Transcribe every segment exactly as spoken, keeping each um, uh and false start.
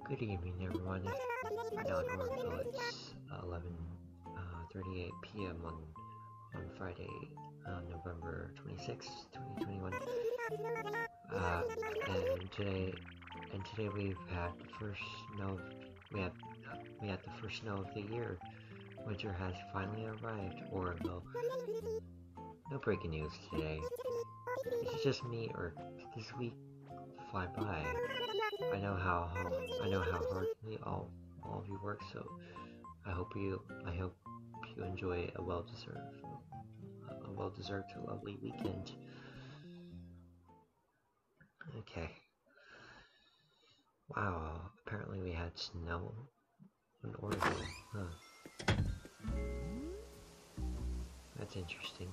Good evening, everyone. Right now in Orville, it's eleven thirty-eight p m on on Friday, uh, November twenty-sixth, twenty twenty-one. Uh, and today, and today we've had the first snow. We had we had the first snow of the year. Winter has finally arrived, Orville. No breaking news today. It's just me, or this week fly by. I know how, how I know how hard we all all of you work, so I hope you I hope you enjoy a well deserved a well deserved lovely weekend. Okay. Wow, apparently we had snow in Oregon. Huh. That's interesting.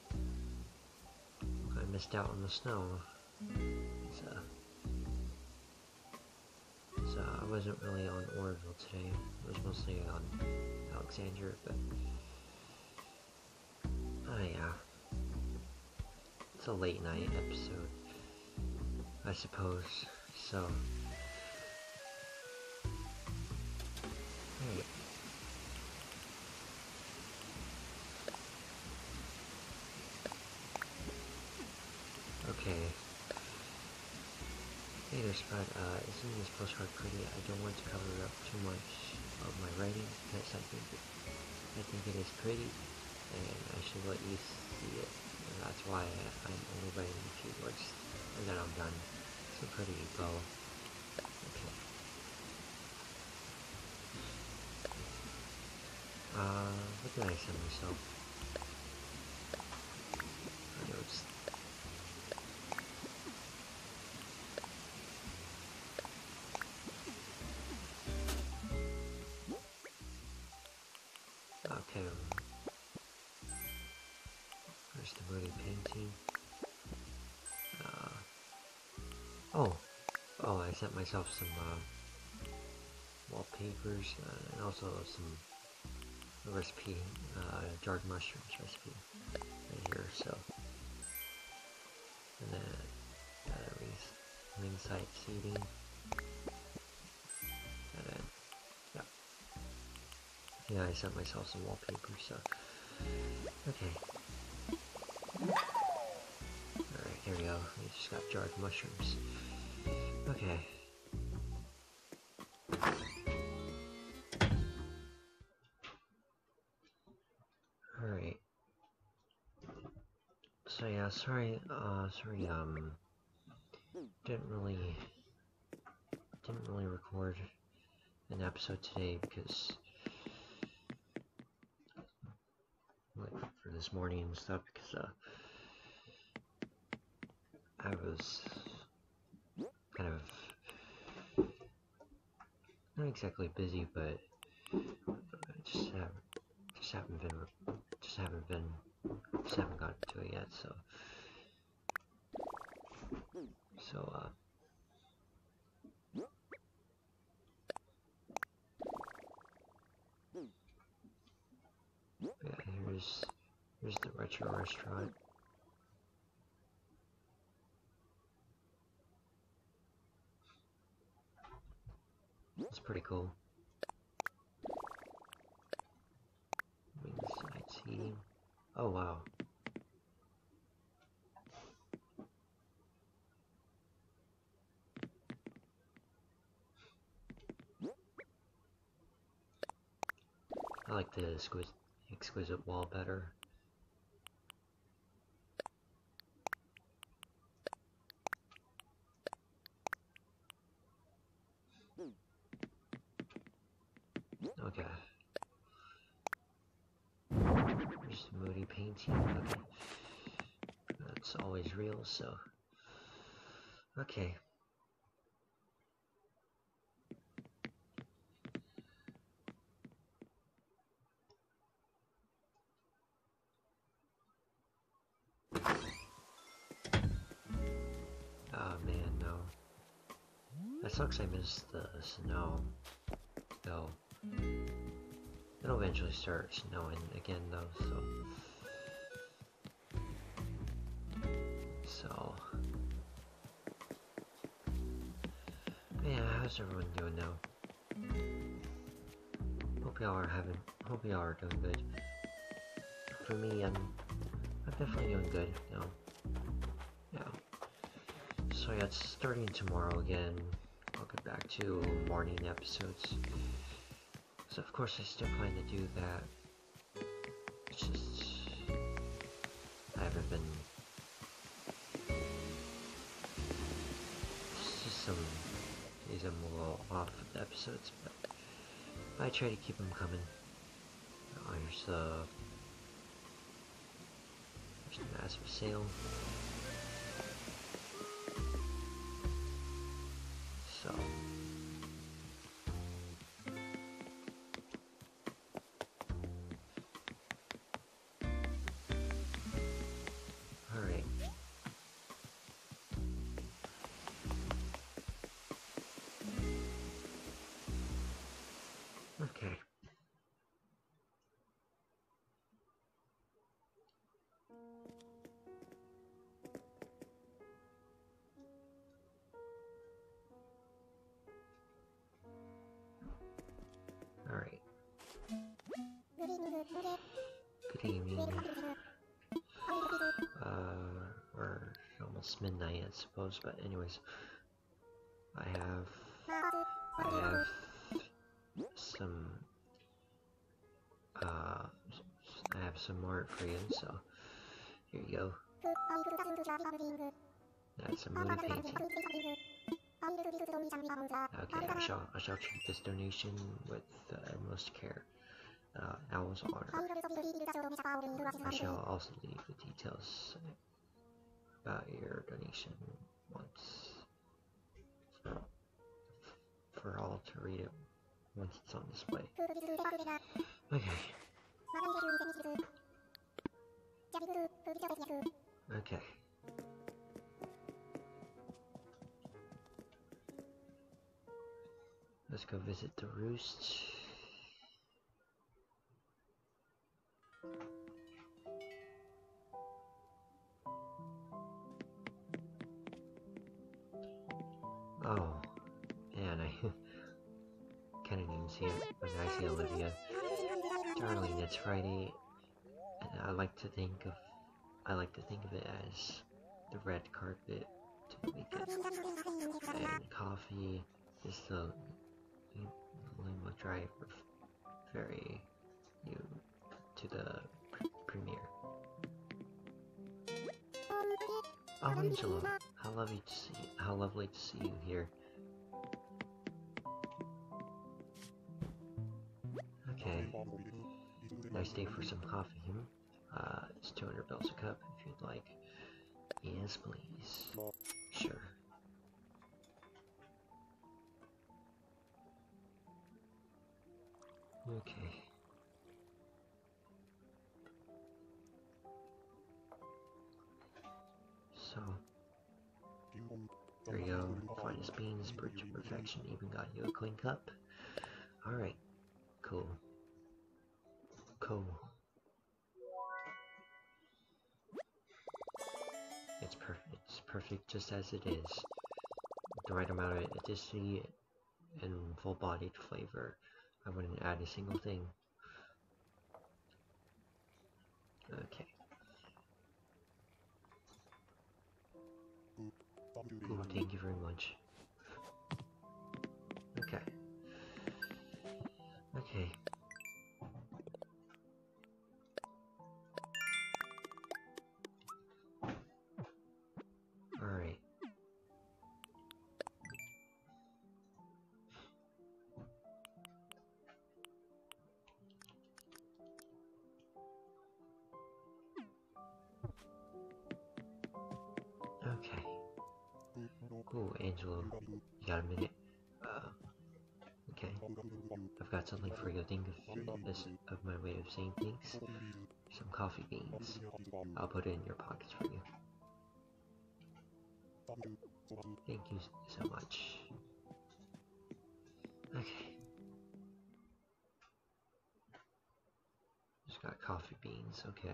I missed out on the snow. So, so I wasn't really on Orville today. I was mostly on Alexandria, but oh yeah. It's a late night episode, I suppose. So hey. Okay. Hey there, Spud. Uh, isn't this postcard pretty? I don't want to cover up too much of my writing because I think it, I think it is pretty, and I should let you see it. And that's why I, I'm only writing a few words, and then I'm done. So pretty you go. Okay. Uh, what did I send myself? My notes. Okay. There's the moody painting. Uh, oh, oh, I sent myself some uh, wallpapers uh, and also some recipe, uh, jarred mushrooms recipe right here. So, and then uh, ringside seating, and then yeah, yeah, I sent myself some wallpapers. So, okay. Alright, here we go. We just got jarred mushrooms. Okay. Alright. So yeah, sorry, uh, sorry, um, didn't really, didn't really record an episode today because, like, for this morning and stuff, because, uh, I was kind of not exactly busy, but I just have just haven't been just haven't been just haven't gotten to it yet. So so uh, yeah. Here's here's the retro restaurant. It's pretty cool. Inside seating. Oh wow. I like the exquisite, exquisite wall better. Okay. There's the moody painting. Okay. That's always real, so. Okay. Oh man, no. That sucks I missed the snow. Though. It'll eventually start snowing again though, so. So. Yeah, how's everyone doing now? Hope y'all are having, hope y'all are doing good. For me, I'm, I'm definitely doing good, you know. Yeah. So yeah, it's starting tomorrow again. I'll get back to morning episodes. So of course I still plan to do that. It's just, I haven't been, it's just some days I'm a little off with the episodes, but I try to keep them coming. Oh, here's the, there's a massive sale. So, alright. Okay. Alright. Good evening. Uh, or almost midnight, I suppose, but anyways. I have, I have some, uh, I have some art for you, so here you go. That's a movie painting. Okay, I shall, I shall treat this donation with the utmost care. Uh, Owl's honor. I shall also leave the details about your donation once for, for all to read it once it's on display. Okay. Okay. Let's go visit the roost. Oh, man, I can't even see it when I see Olivia. Darling, it's Friday, and I like to think of, I like to think of it as the red carpet to the weekend, and coffee is the limo driver ferry you to the premiere. Oh, Angelo, how lovely to see, how lovely to see you here. Okay, nice day for some coffee, hmm? Uh, it's two hundred bells a cup if you'd like. Yes, please. Sure. Okay. So, there you go. Finest beans, brewed to perfection. Even got you a clean cup. Alright. Cool. Cool. It's perfect. It's perfect just as it is. The right amount of acidity and full-bodied flavor. I wouldn't add a single thing. Okay. Ooh, thank you very much. Okay. Okay. Alright. Okay. Ooh, Angelo, you got a minute? Uh, okay. I've got something for you to think of this of my way of saying things. Some coffee beans. I'll put it in your pockets for you. Thank you so much. Okay. Just got coffee beans, okay.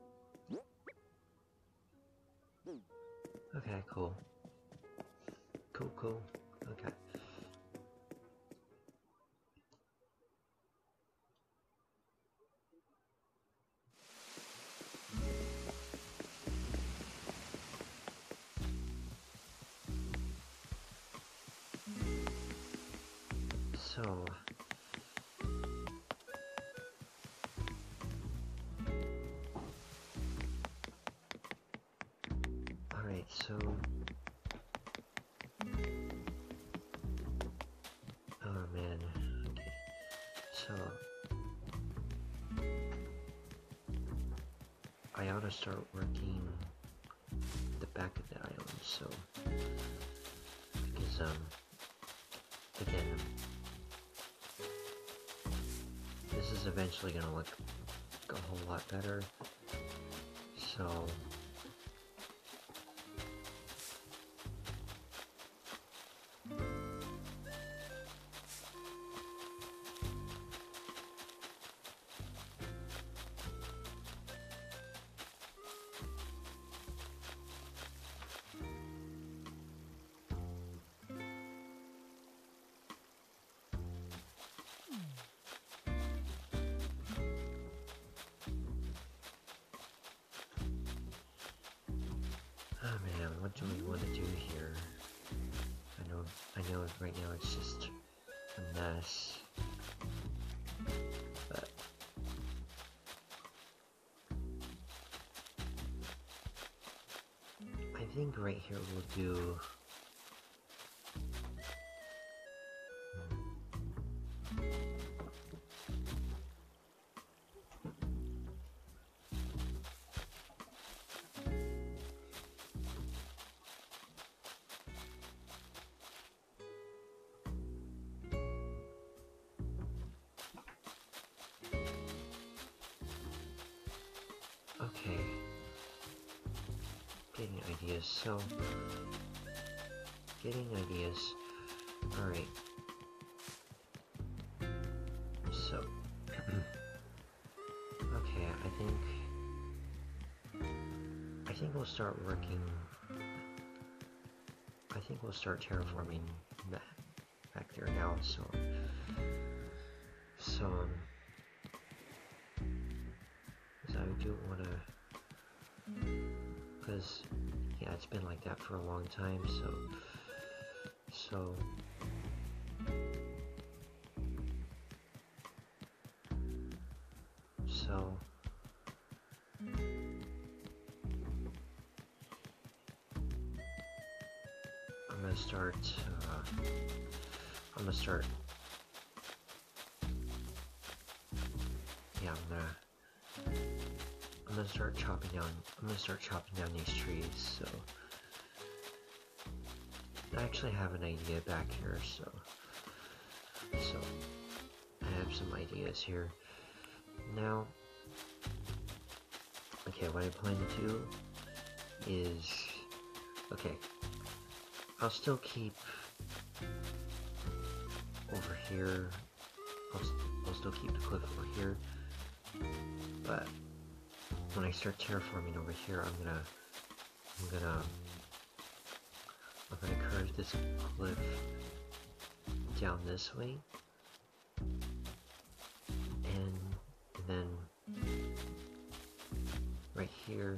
Okay, cool. cool, cool. Okay. So, alright, so, oh man, okay, so, I ought to start working the back of the island, so, because, um, again, this is eventually gonna look a whole lot better, so, oh man, what do we want to do here? I know, I know right now it's just a mess, but I think right here we'll do, okay, getting ideas, so, getting ideas, alright, so, okay, I think, I think we'll start working, I think we'll start terraforming back, back there now, so, so, um, I do want to, because, yeah, it's been like that for a long time, so, so, so, I'm gonna start, uh, I'm gonna start, yeah, I'm gonna, I'm gonna start chopping down, I'm gonna start chopping down these trees, so, I actually have an idea back here, so, so, I have some ideas here. Now, okay, what I plan to do is, okay, I'll still keep over here, I'll, I'll still keep the cliff over here, but when I start terraforming over here, I'm gonna, I'm gonna, I'm gonna curve this cliff down this way, and, and then right here,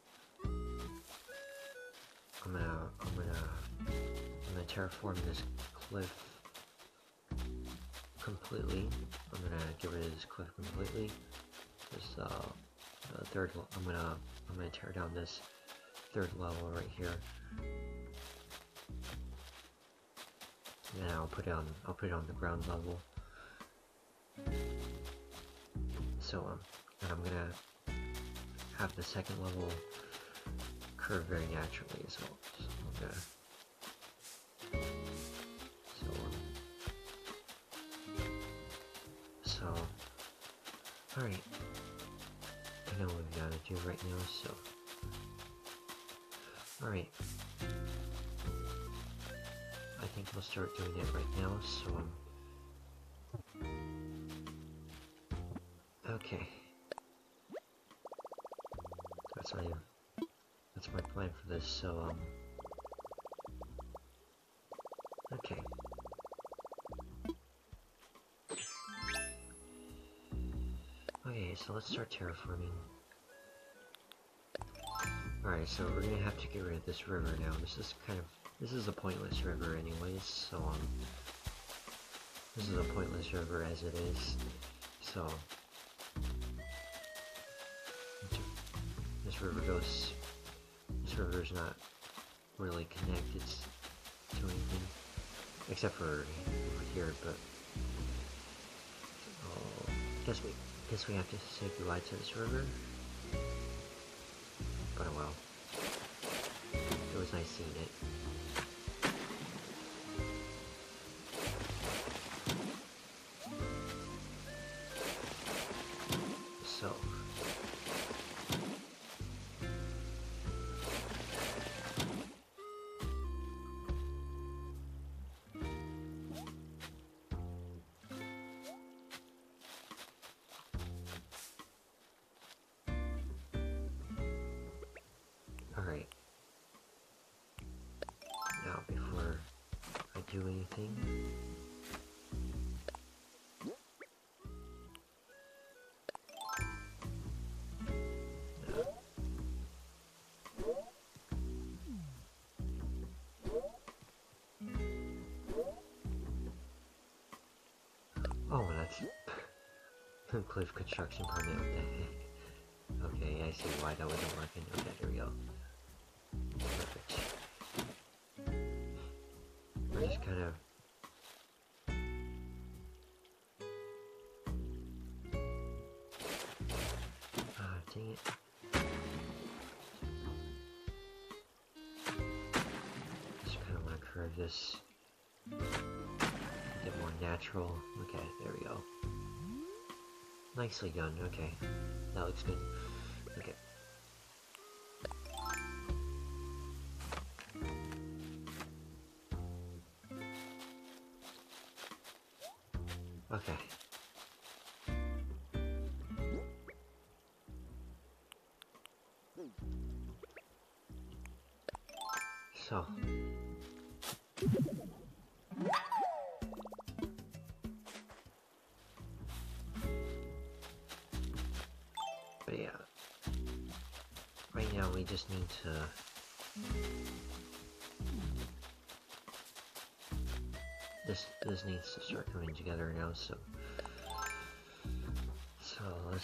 I'm gonna, I'm gonna, I'm gonna terraform this cliff completely. I'm gonna get rid of this cliff completely. This uh, uh third, I'm gonna, I'm gonna tear down this third level right here. And then I'll put it on, I'll put it on the ground level. So um, and I'm gonna have the second level curve very naturally as well. So I'm gonna, so um, so, all right. I know what we gotta do right now. So, all right. I think we'll start doing it right now, so, um, okay, that's my, that's my plan for this, so, um, Okay. Okay, so let's start terraforming. Alright, so we're gonna have to get rid of this river now. This is kind of... This is a pointless river anyways, so um... this is a pointless river as it is, so... This river goes... This river is not really connected to anything, except for over here, but... Oh, guess we, guess we have to say goodbye to this river. But oh well. It was nice seeing it. So... Alright. Now, before I do anything... No. Oh, that's... Cliff construction permit, what the heck? Okay, I see why that wasn't working. Okay, there we go. Perfect. We're just kind of... Ah, dang it. Just kind of want to curve this. Get more natural. Okay, there we go. Nicely done, okay. That looks good. Okay. Okay. So. But yeah. Right now we just need to... This, this needs to start coming together now, so... So let's...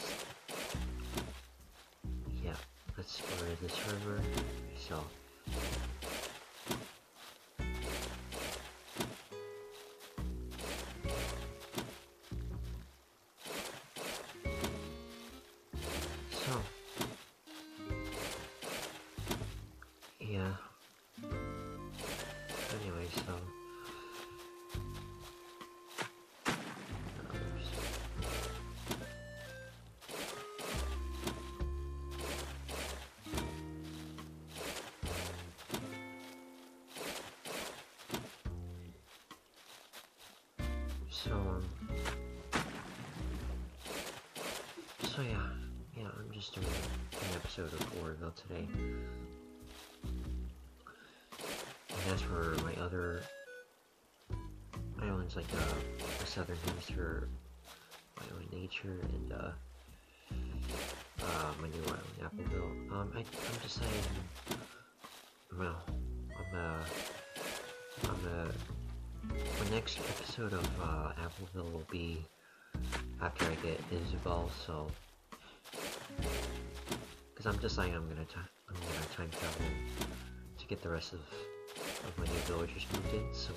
Yeah, let's explore this river, so... So... Yeah... Anyway, so... So, um, so yeah, yeah, I'm just doing an episode of Orville today. And as for my other islands, like, uh, the Southern Hemisphere, Island Nature, and, uh, uh, my new island, Appleville, um, I, I'm deciding, well, I'm, uh, I'm, uh, my next episode of uh, Appleville will be after I get Isabelle, so because I'm deciding I'm gonna time I'm gonna time travel to get the rest of of my new villagers moved in, so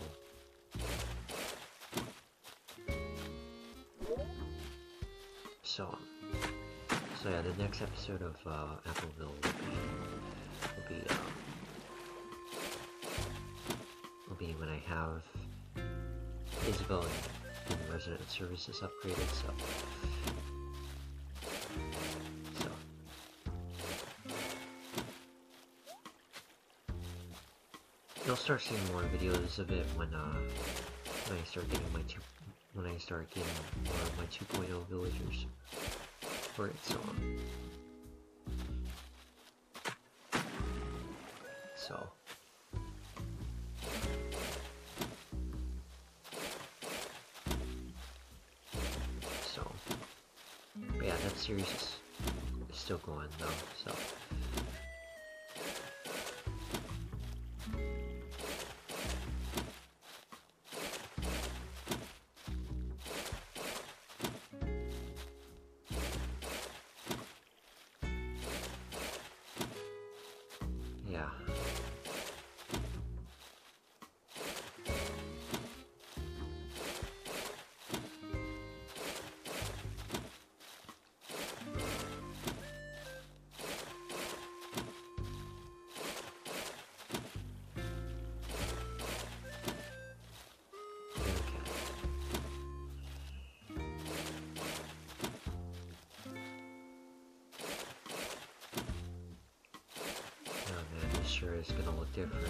so so yeah, the next episode of uh, Appleville will be will be um, will be when I have Isabelle and, and resident services upgraded, so so you'll start seeing more videos of it when uh when I start getting my two when I start getting more of my two point oh villagers for it, so um, so series is, is still going though, so. Yeah. Sure it's gonna look different.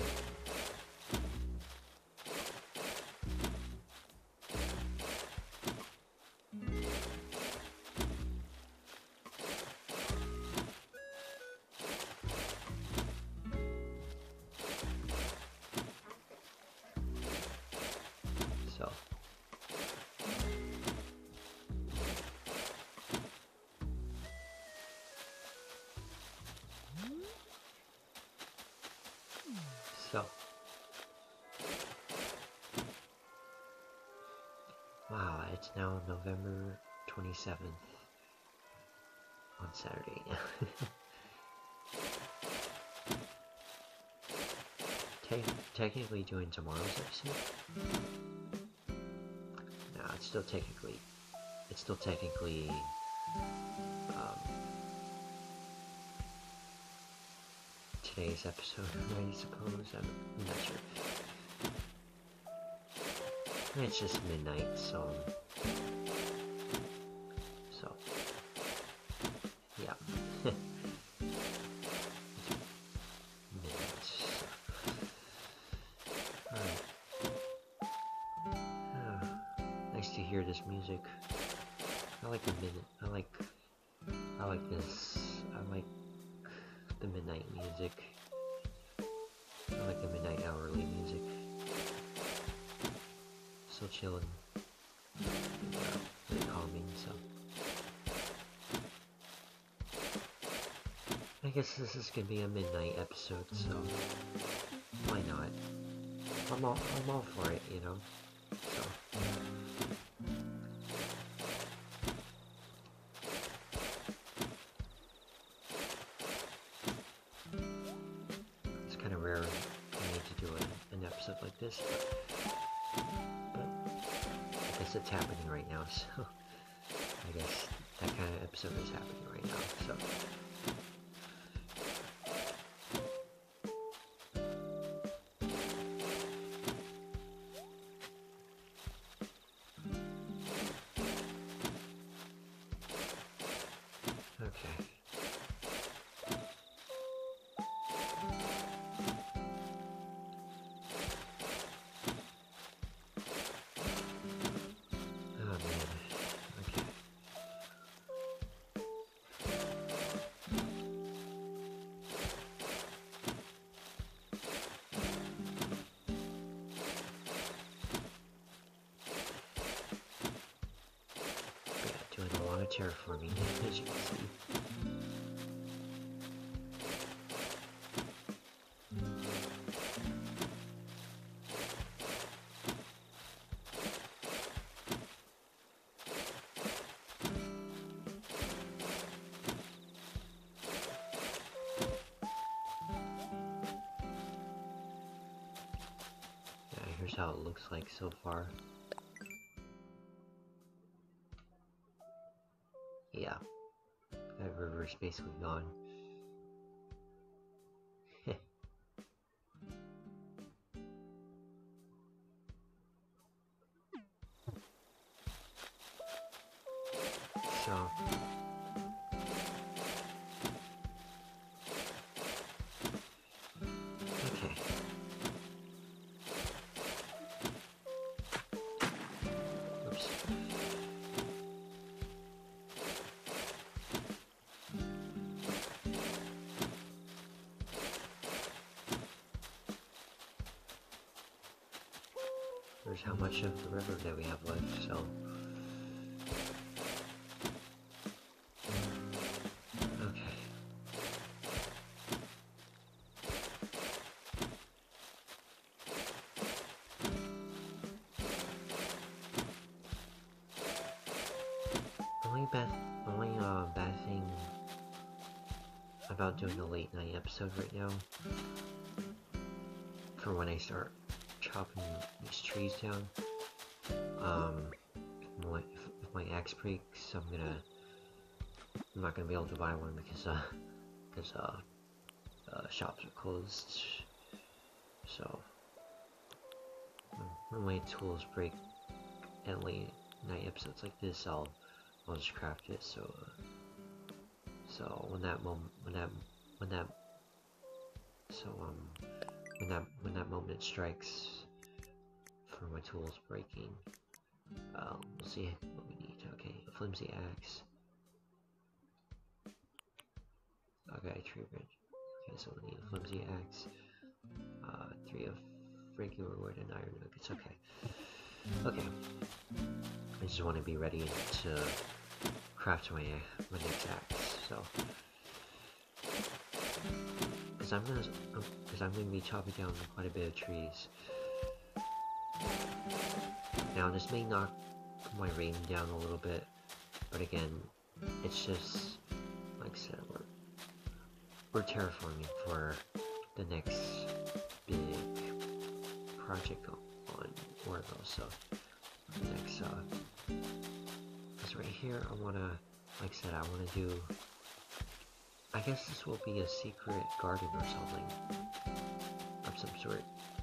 So So, wow, it's now November twenty-seventh on Saturday. Te technically doing tomorrow's episode? No, it's still technically, it's still technically, um, today's episode, I suppose. I'm, I'm not sure. It's just midnight, so so yeah. Midnight. So. Alright. Oh, nice to hear this music. I like the mid I like I like this I like the midnight music. I like the midnight hourly music. So chilling. Yeah, very calming, so. I guess this is gonna be a midnight episode, so why not? I'm all I'm all for it, you know. So it's kind of rare for me to do a, an episode like this, but, but I guess it's happening right now. So I guess that kind of episode is happening right now. So. Okay. Oh man. Okay. Yeah, doing a lot of terraforming, as you can see. Here's how it looks like so far. Yeah, that river's basically gone. So, okay. Oops. There's how much of the river that we have left, so. about doing a late night episode right now. For when I start chopping these trees down. Um, if my, if my axe breaks, I'm gonna, I'm not gonna be able to buy one because, uh, because, uh, uh shops are closed. So, when my tools break at late night episodes like this, I'll, I'll just craft it. So, uh, so when that moment, when that, when that, so um, when that, when that moment strikes for my tools breaking, um, we'll see what we need. Okay, a flimsy axe. Okay, tree bridge. Okay, so we need a flimsy axe. Uh, three of regular wood and iron nuggets. Okay. Okay. I just want to be ready to craft my my next axe. So, because I'm gonna, because I'm gonna be chopping down quite a bit of trees. Now, this may knock my rating down a little bit, but again, it's just like I said, we're we're terraforming for the next big project on Orville. So the next, uh, because right here, I wanna, like I said, I wanna do. I guess this will be a secret garden or something of some sort.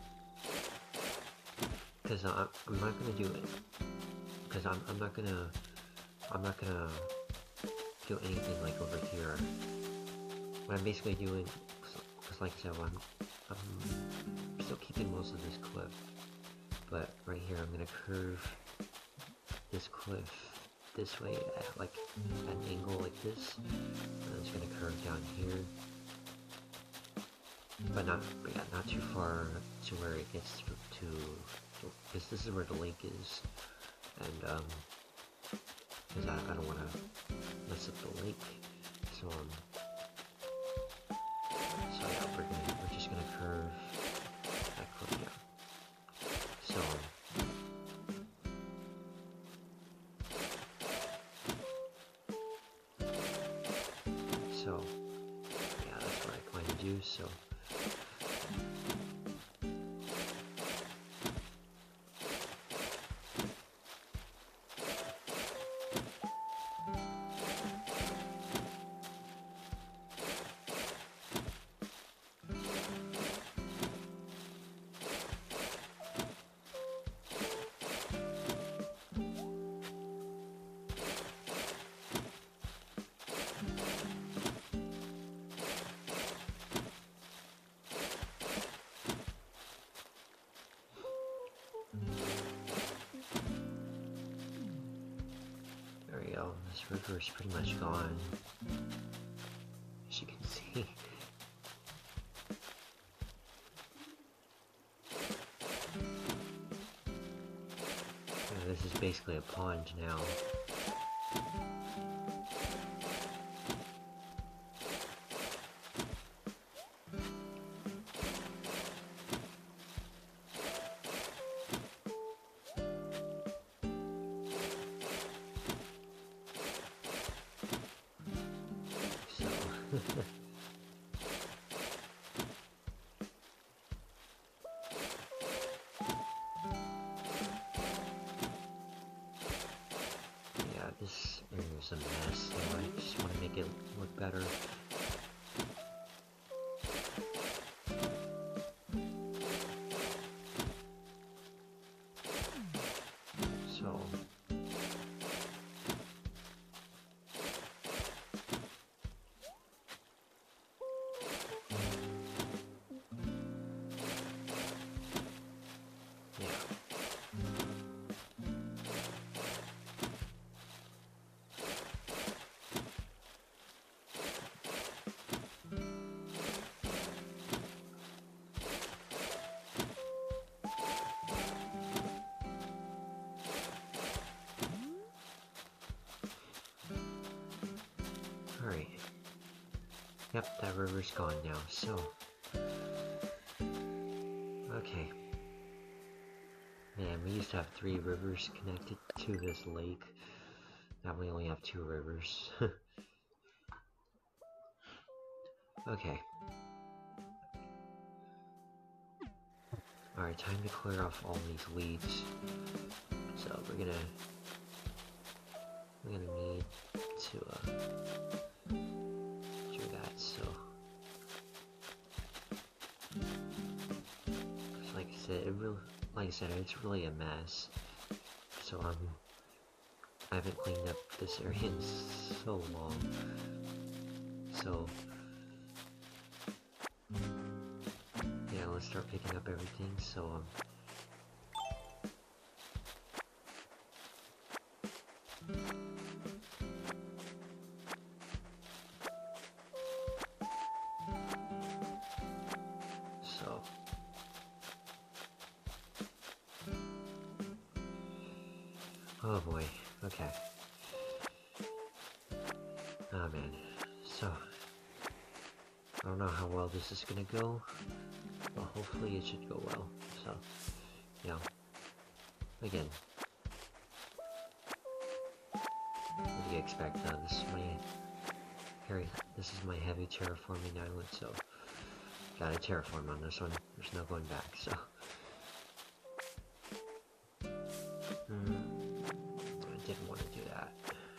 Because I'm, I'm not gonna do it. Because I'm, I'm not gonna, I'm not gonna do anything like over here. What I'm basically doing, because like I said, I'm, I'm still keeping most of this cliff. But right here, I'm gonna curve this cliff this way, at like at an angle like this. And it's gonna curve down here. But not, but yeah, not too far to where it gets to, because this is where the lake is, and um, because I, I don't want to mess up the lake, so um, so yeah, we're gonna, we're just gonna curve that cliff down. So um, so yeah, that's what I plan to do. So. This river is pretty much gone, as you can see. Yeah, this is basically a pond now. Yeah, this is a mess, so I just want to make it look better. So alright. Yep, that river's gone now, so. Okay. Man, we used to have three rivers connected to this lake. Now we only have two rivers. Okay. Alright, time to clear off all these weeds. So we're gonna we're gonna need to uh, do that. So, like I said, it really, like I said, it's really a mess. So um, I haven't cleaned up this area in so long. So yeah, let's start picking up everything. So um. So, oh boy, okay. Oh man, so, I don't know how well this is gonna go, but hopefully it should go well. So, you know, again, what do you expect? Uh, this is my, Harry, this is my heavy terraforming island, so, gotta terraform on this one. There's no going back, so. Hmm, I didn't want to do that.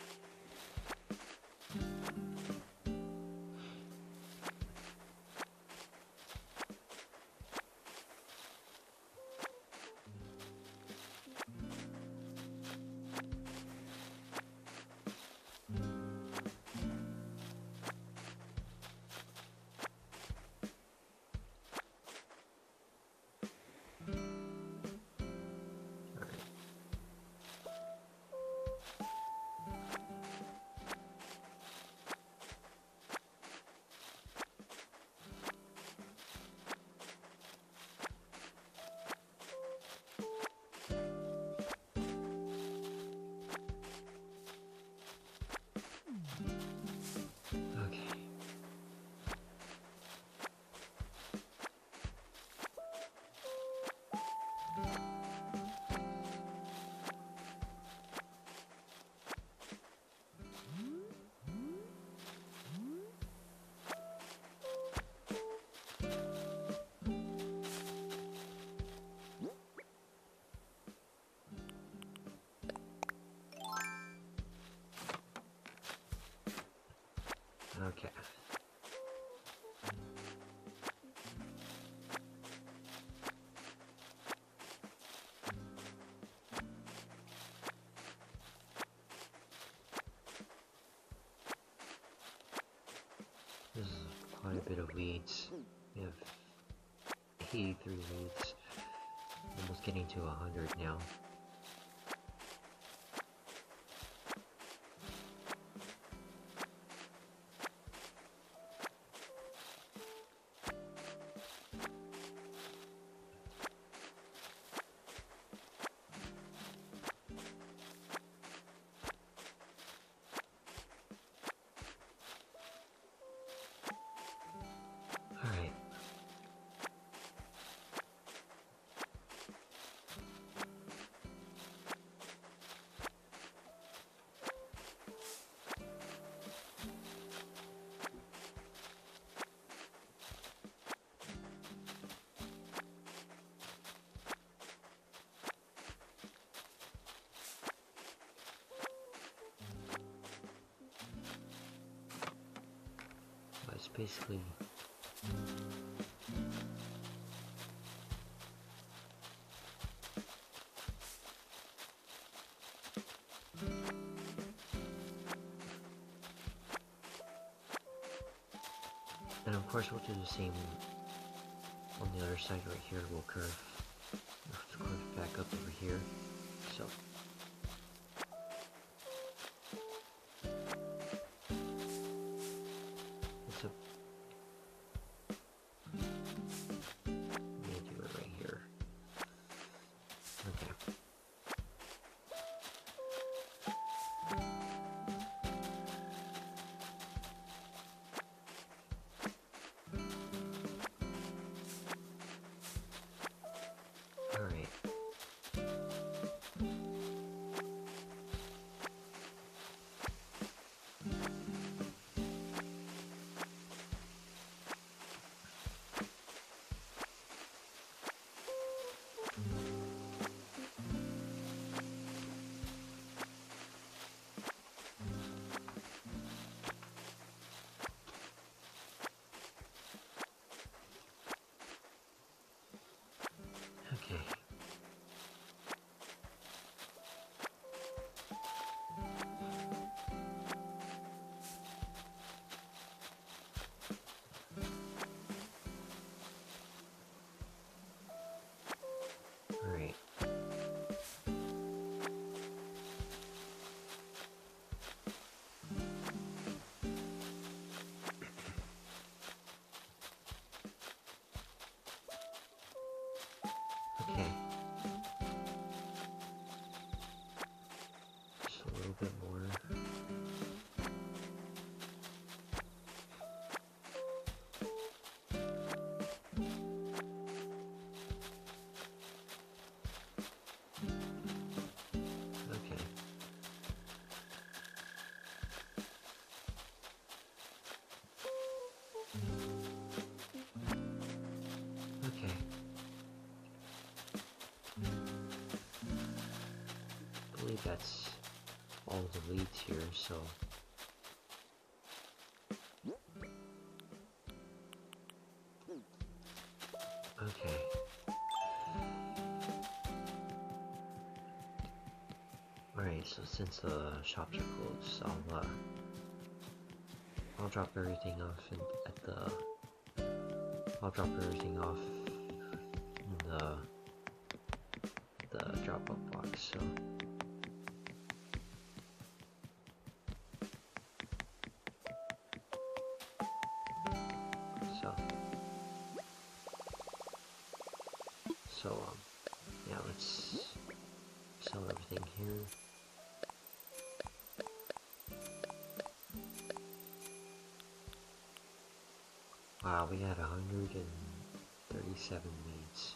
Okay. This is quite a bit of weeds. We have eighty-three weeds. Almost getting to one hundred now. Alright. Well, it's basically and of course we'll do the same on the other side right here. We'll curve, let's curve back up over here. So it's a I'm gonna do it right here. Okay. Alright. think that's all the leads here, so... Okay. Alright, so since the shops are closed, I'll, uh... I'll drop everything off in, at the... I'll drop everything off in the... the drop-off box, so... So... So, um... yeah, let's... sell everything here. Wow, we had one hundred thirty-seven leads.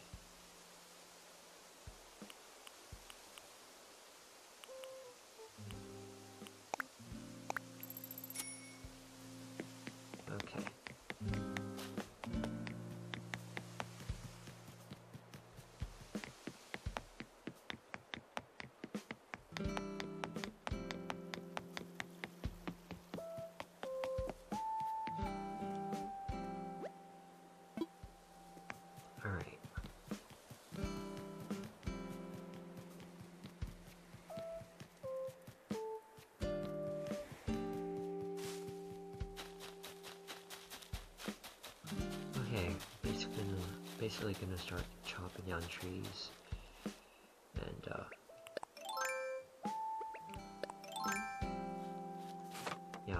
Okay. Alright. Okay, basically gonna, basically gonna start chopping down trees, and uh, yeah.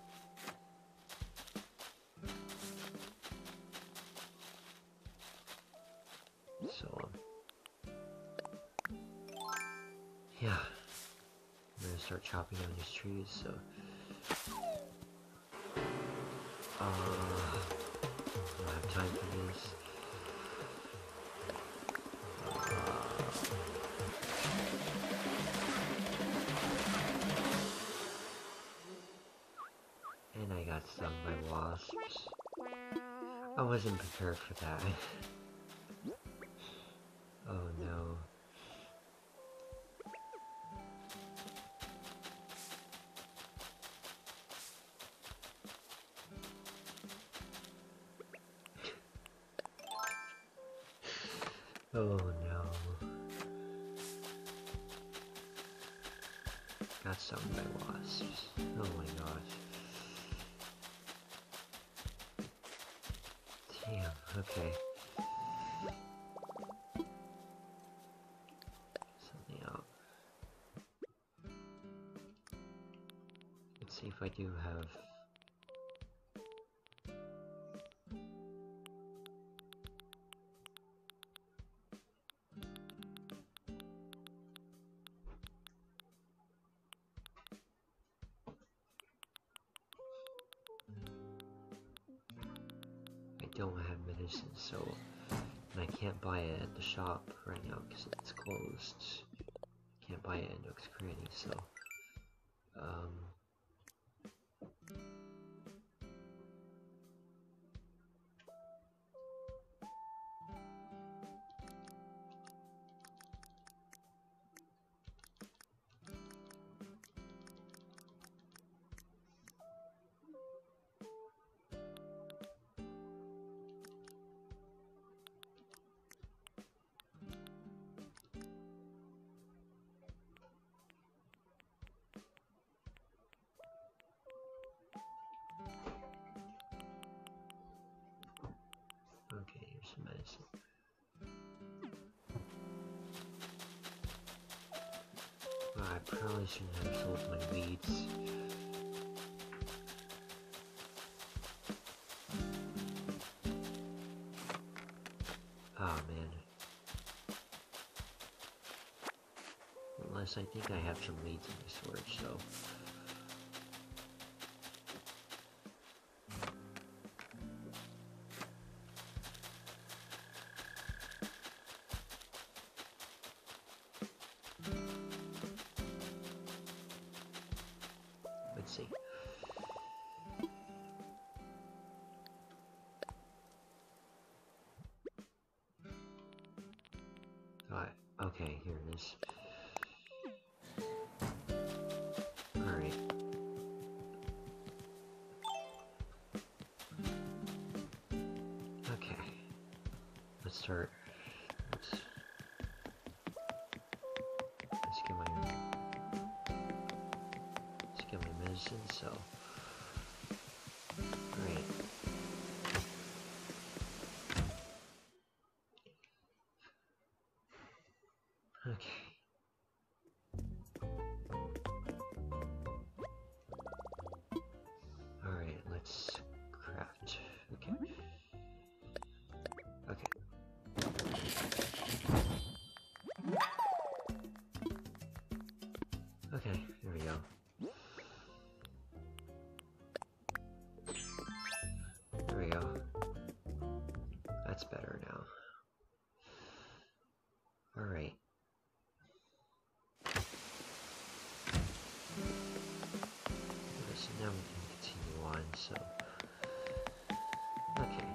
So um, yeah, I'm gonna start chopping down these trees. So, uh, I don't have time for this. And I got stung by wasps. I wasn't prepared for that. Oh no. Oh no. Got stung by wasps. Oh my gosh. Damn, okay. Something out. Let's see if I do have... I don't have medicine, so... And I can't buy it at the shop right now because it's closed. Can't buy it in Nook's Cranny, so... Um... Okay, here's some medicine. Oh, I probably shouldn't have sold my weeds. Oh man. Unless I think I have some weeds in my storage, so... Let's see. Alright, okay, here it is. start. Let's, let's get my let's get my medicine. So, great. Okay. All right. Let's craft. Okay. Okay. Okay, there we go. There we go. That's better now. Alright. So now we can continue on, so... Okay.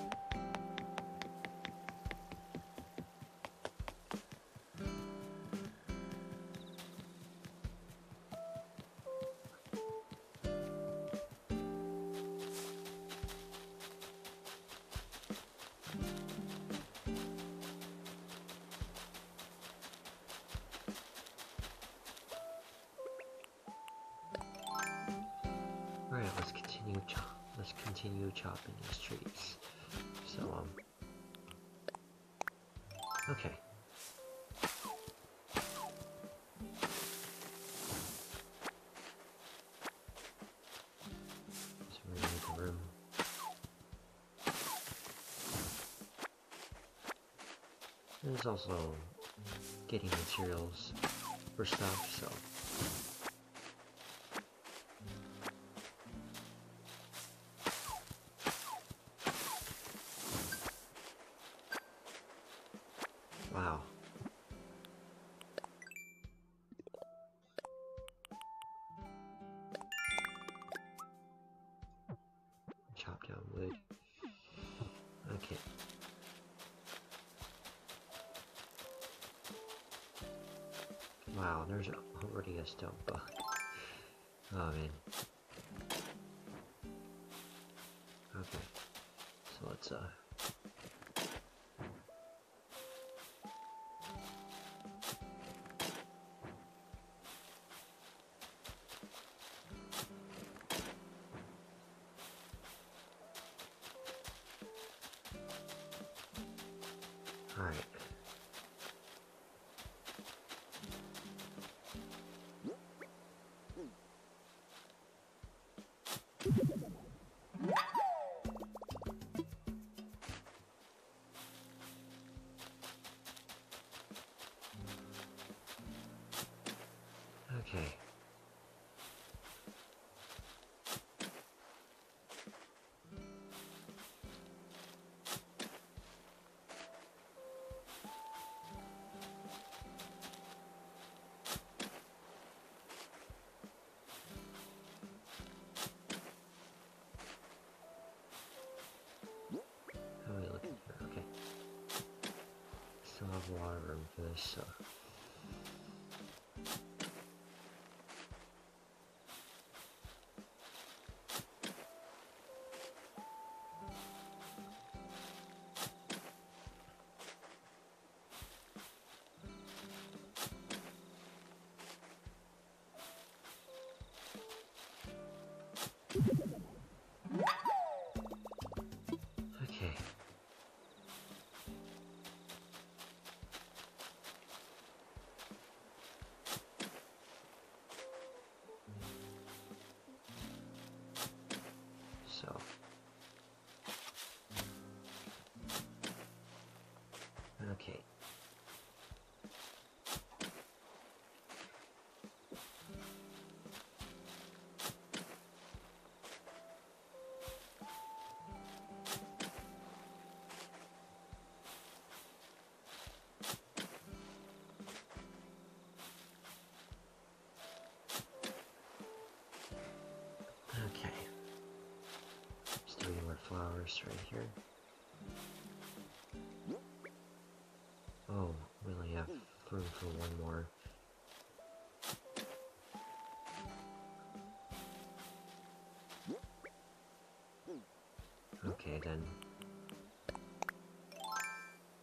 Alright, let's continue chop let's continue chopping these trees. So um okay. So we're gonna make a room. There's also getting materials for stuff, so wow. Chop down wood. Okay. Wow, there's already a stone bug. Oh man. Okay. So let's uh Alright. Okay. How are we looking for? Okay. Still have a lot of room for this, so. Okay. So. Okay. Okay. Just three more flowers right here. Oh, we only have room for one more. Okay then.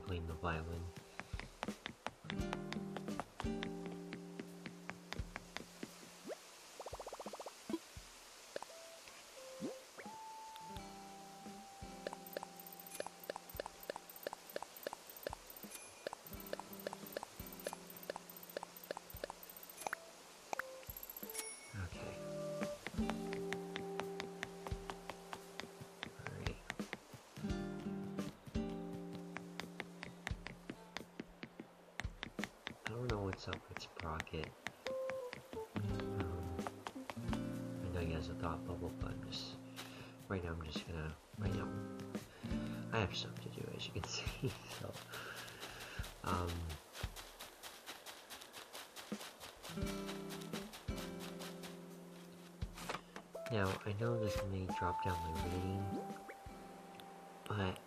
playing the violin. What's up with Sprocket? Um, I know he has a thought bubble, but I'm just right now. I'm just gonna right now. I have stuff to do, as you can see. So, um, now I know this may drop down my rating, but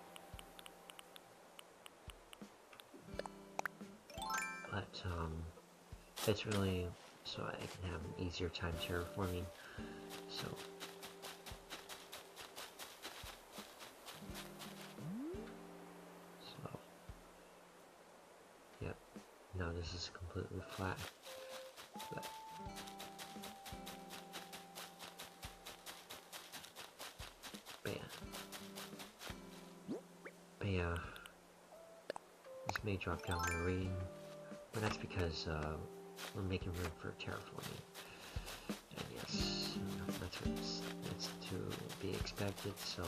but um. It's really so I can have an easier time terraforming. So, so, yep. Now this is completely flat, but but yeah, but yeah. This may drop down the rating, but that's because uh. we're making room for terraforming, and yes, that's what's that's to be expected. So,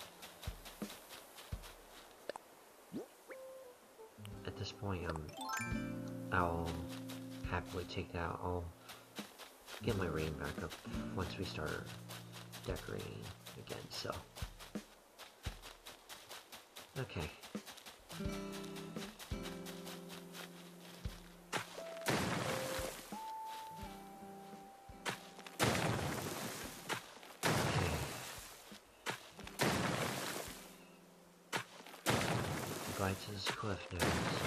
at this point, um, I'll happily take that. I'll get my rating back up once we start decorating again. So, okay. Right to this cliff now, so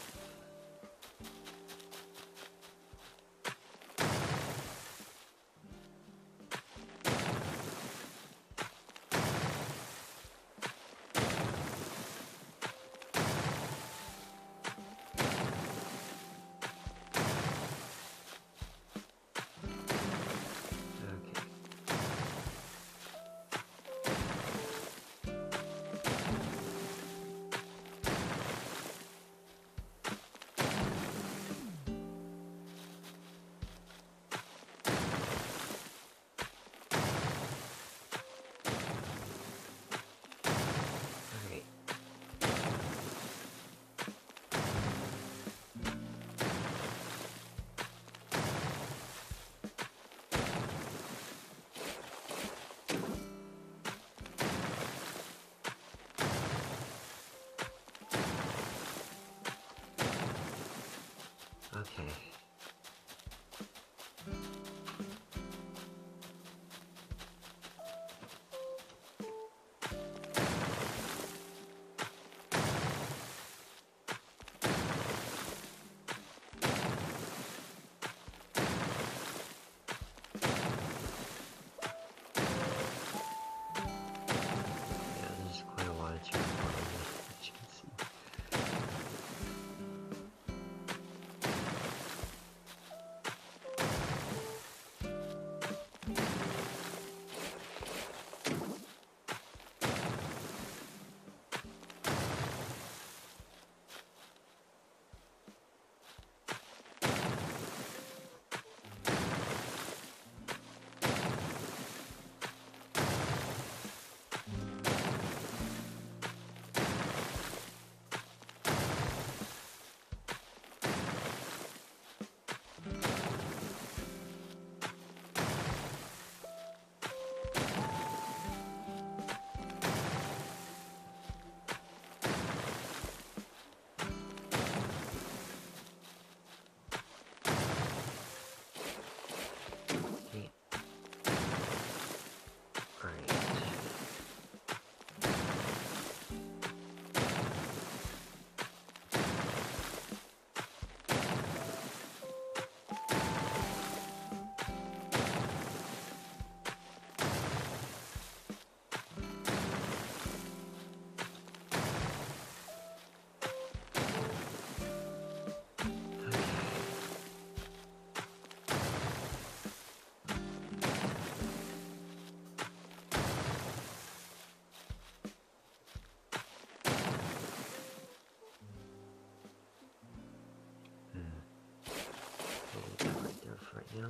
okay. now.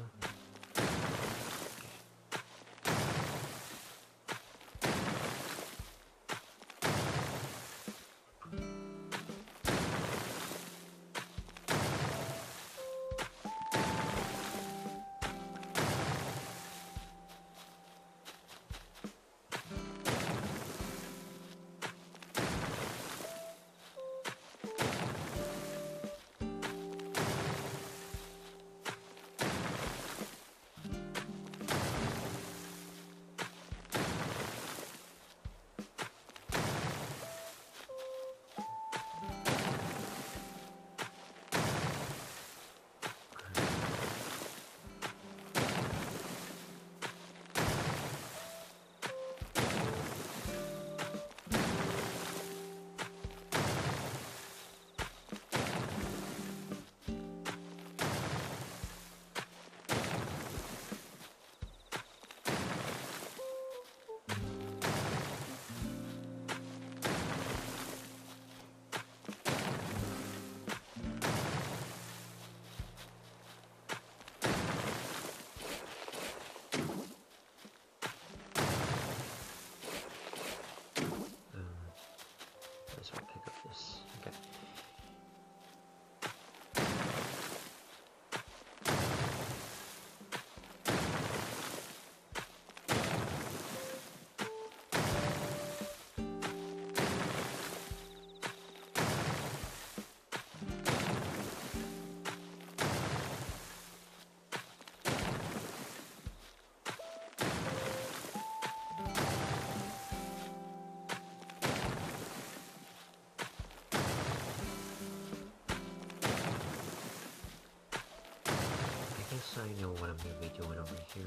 I know what I'm going to be doing over here.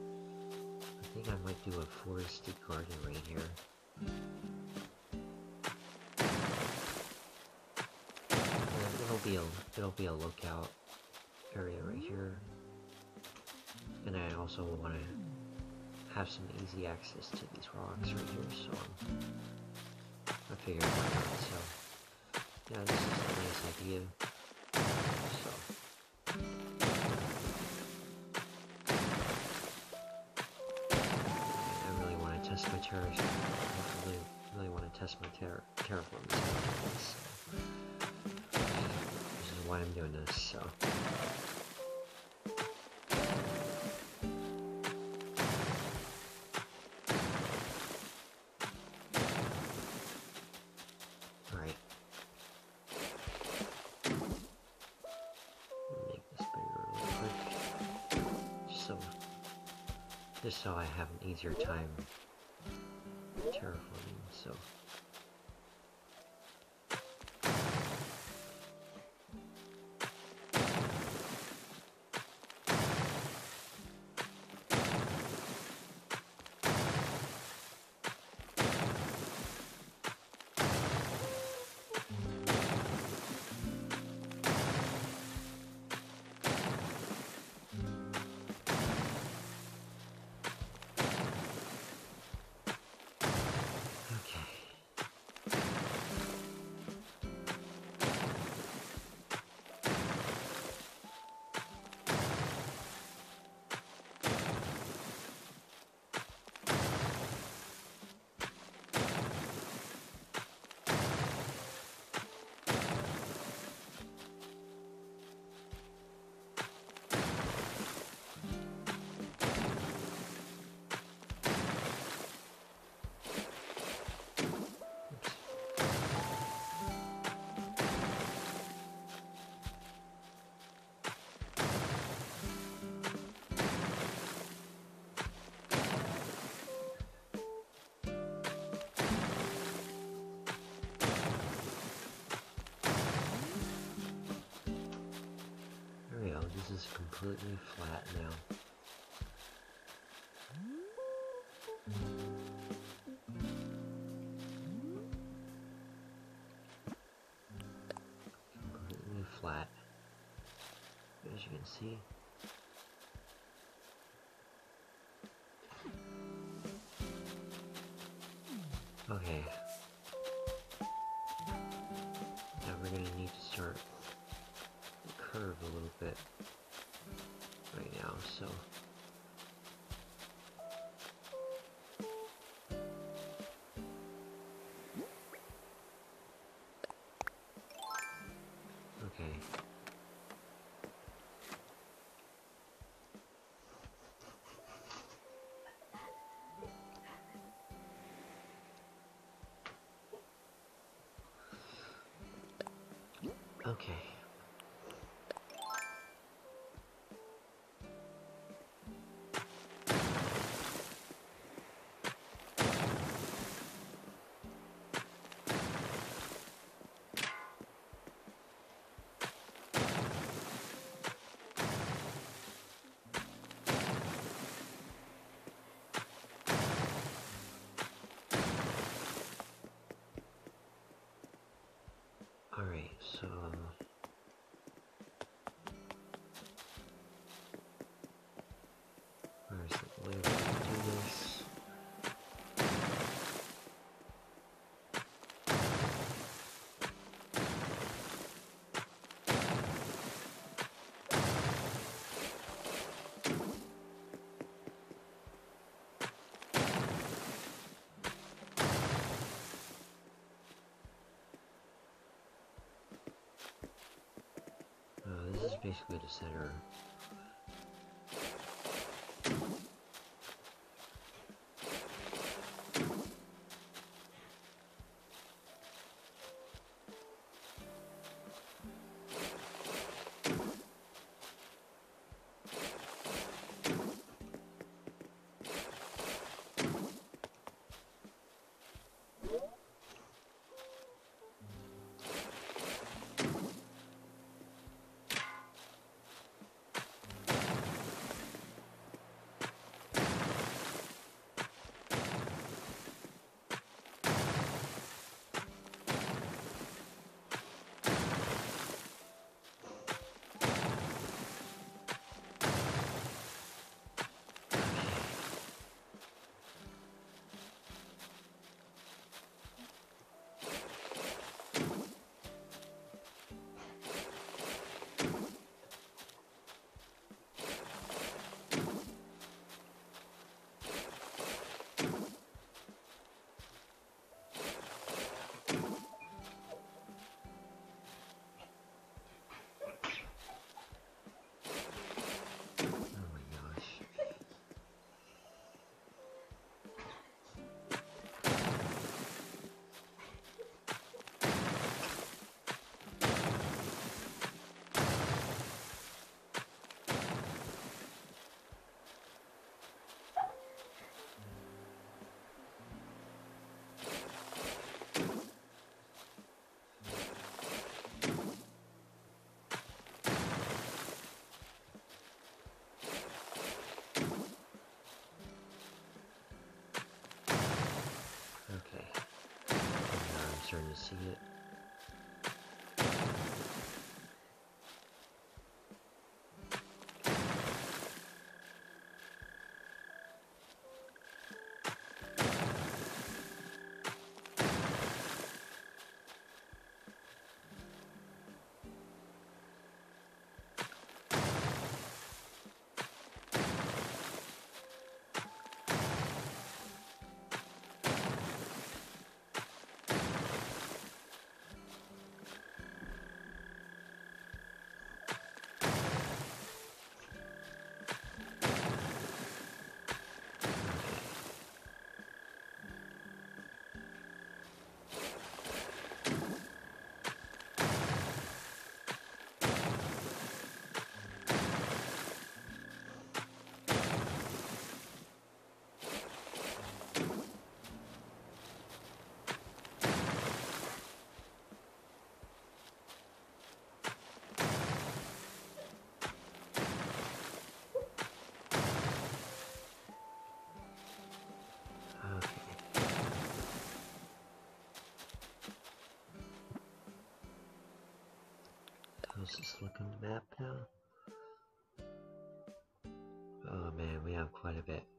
I think I might do a foresty garden right here. And it'll be a it'll be a lookout area right here. And I also want to have some easy access to these rocks right here, so um, I figured why not. So yeah, this is a nice idea. So. Test my terra. I really, really want to test my ter terraform. So this is why I'm doing this. So. All right. Make this bigger real quick, just so, just so I have an easier time terraforming, so this is completely flat now. Completely flat, as you can see. Okay. Now we're gonna need to start the curve a little bit. right now, so okay. Okay. Alright, so where's the way we can do this? Uh, this is basically the center. Okay. Now I'm starting to see it. Let's just look on the map now. Oh man, we have quite a bit.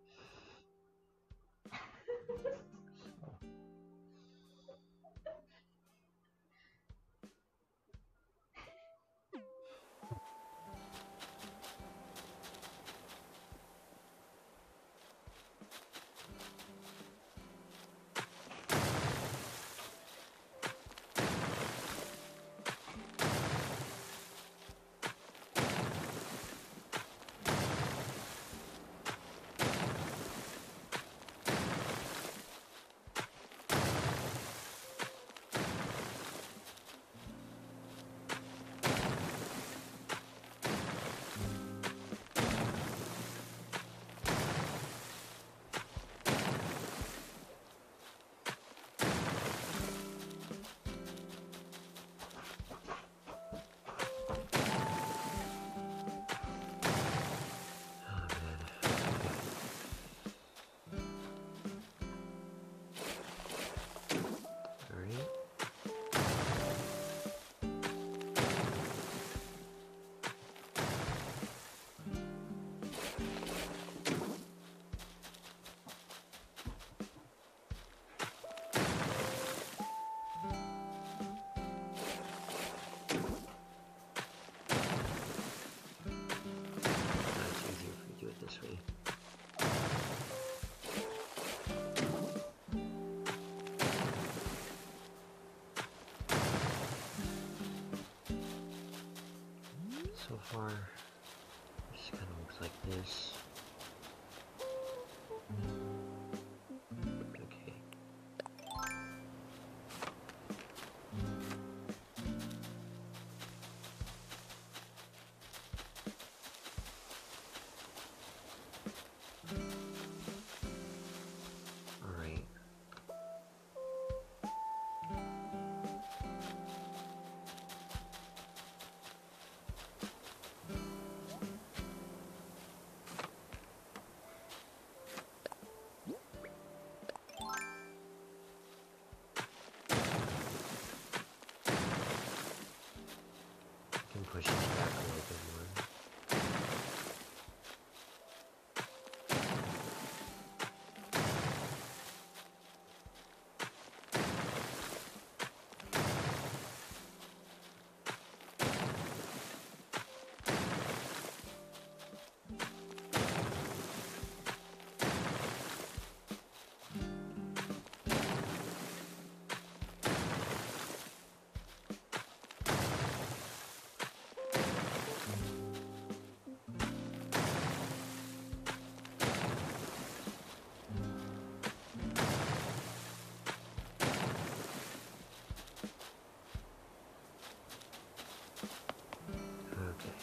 so far. It just kind of looks like this. Okay. Alright. Can push this back a little bit more. Okay.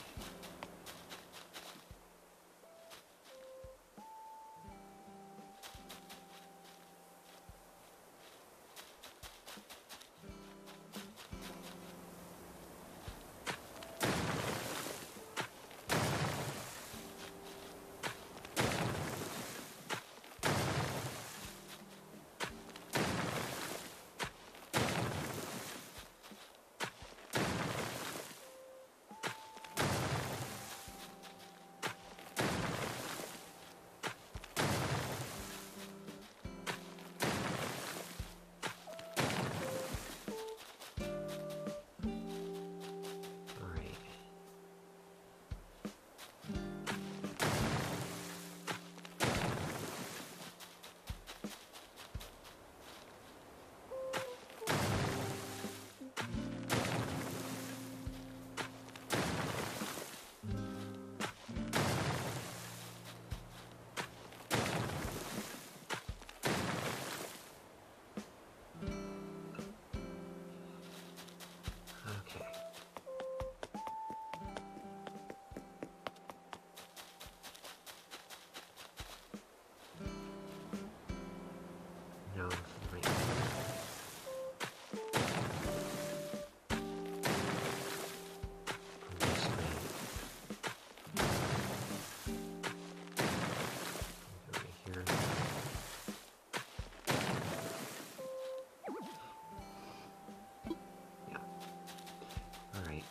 Alright. Okay. Now from right here. From this way. Over here. Yeah. Alright.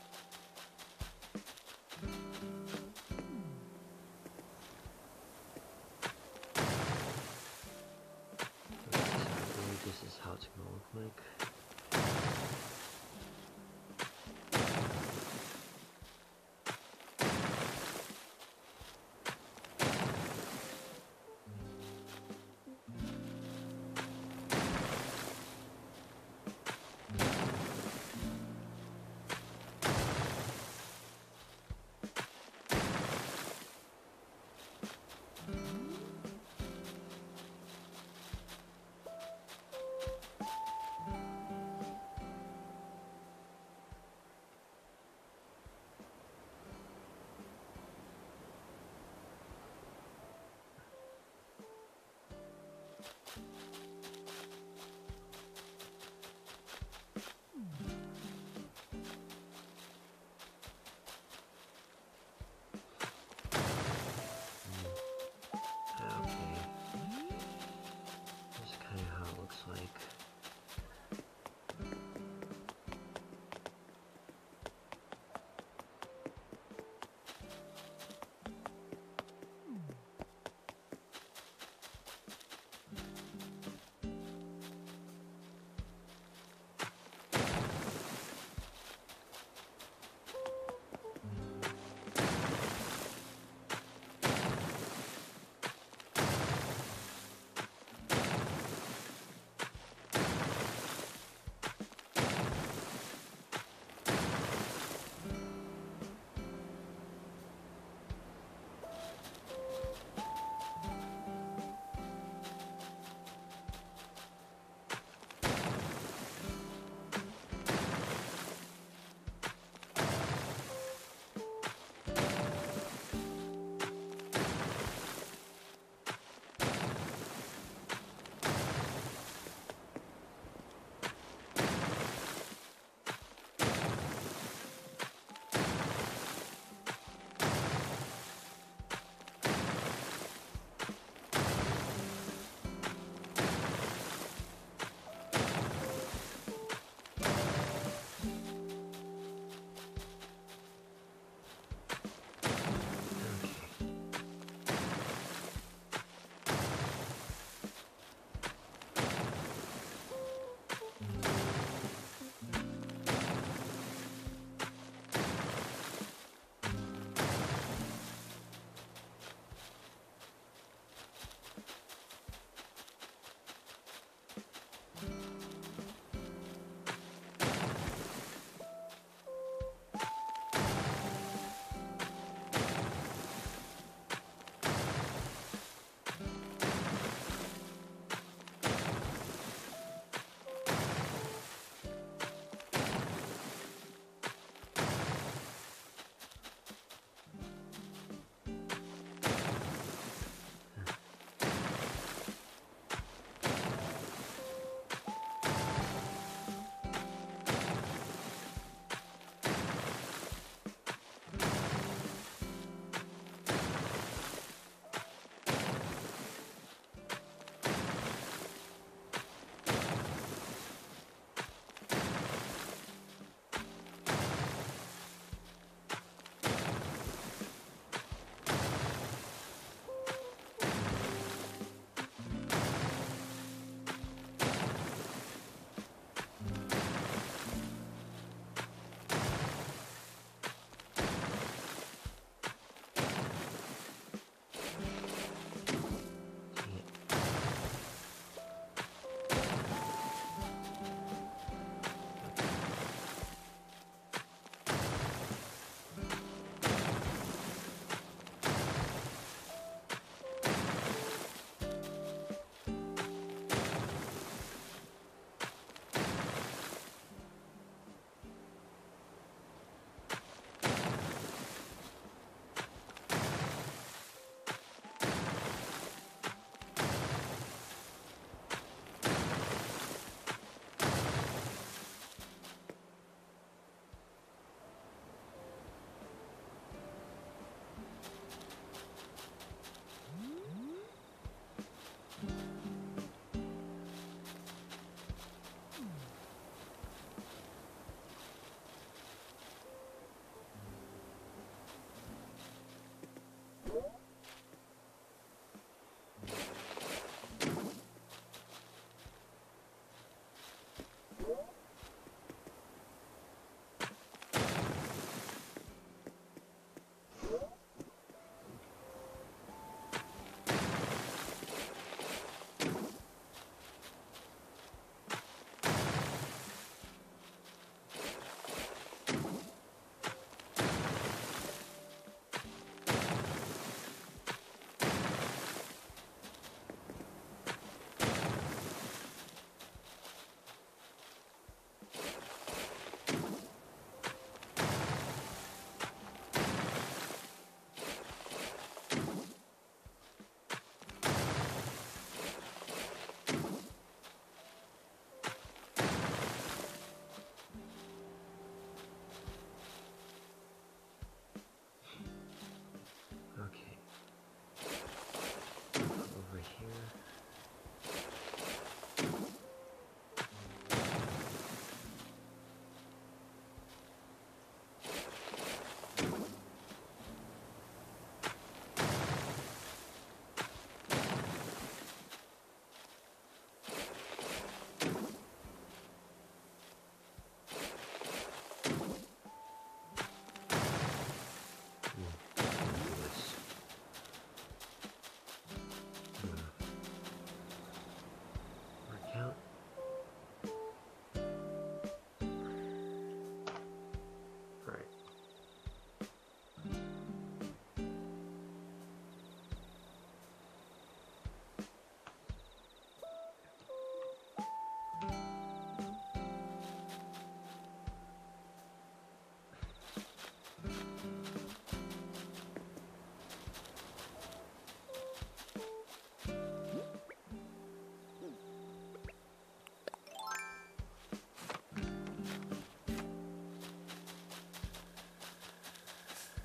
So I believe this is how it's gonna look like.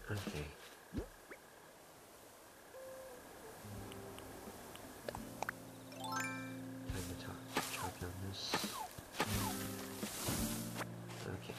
Okay. Time to talk, chop down this. Okay.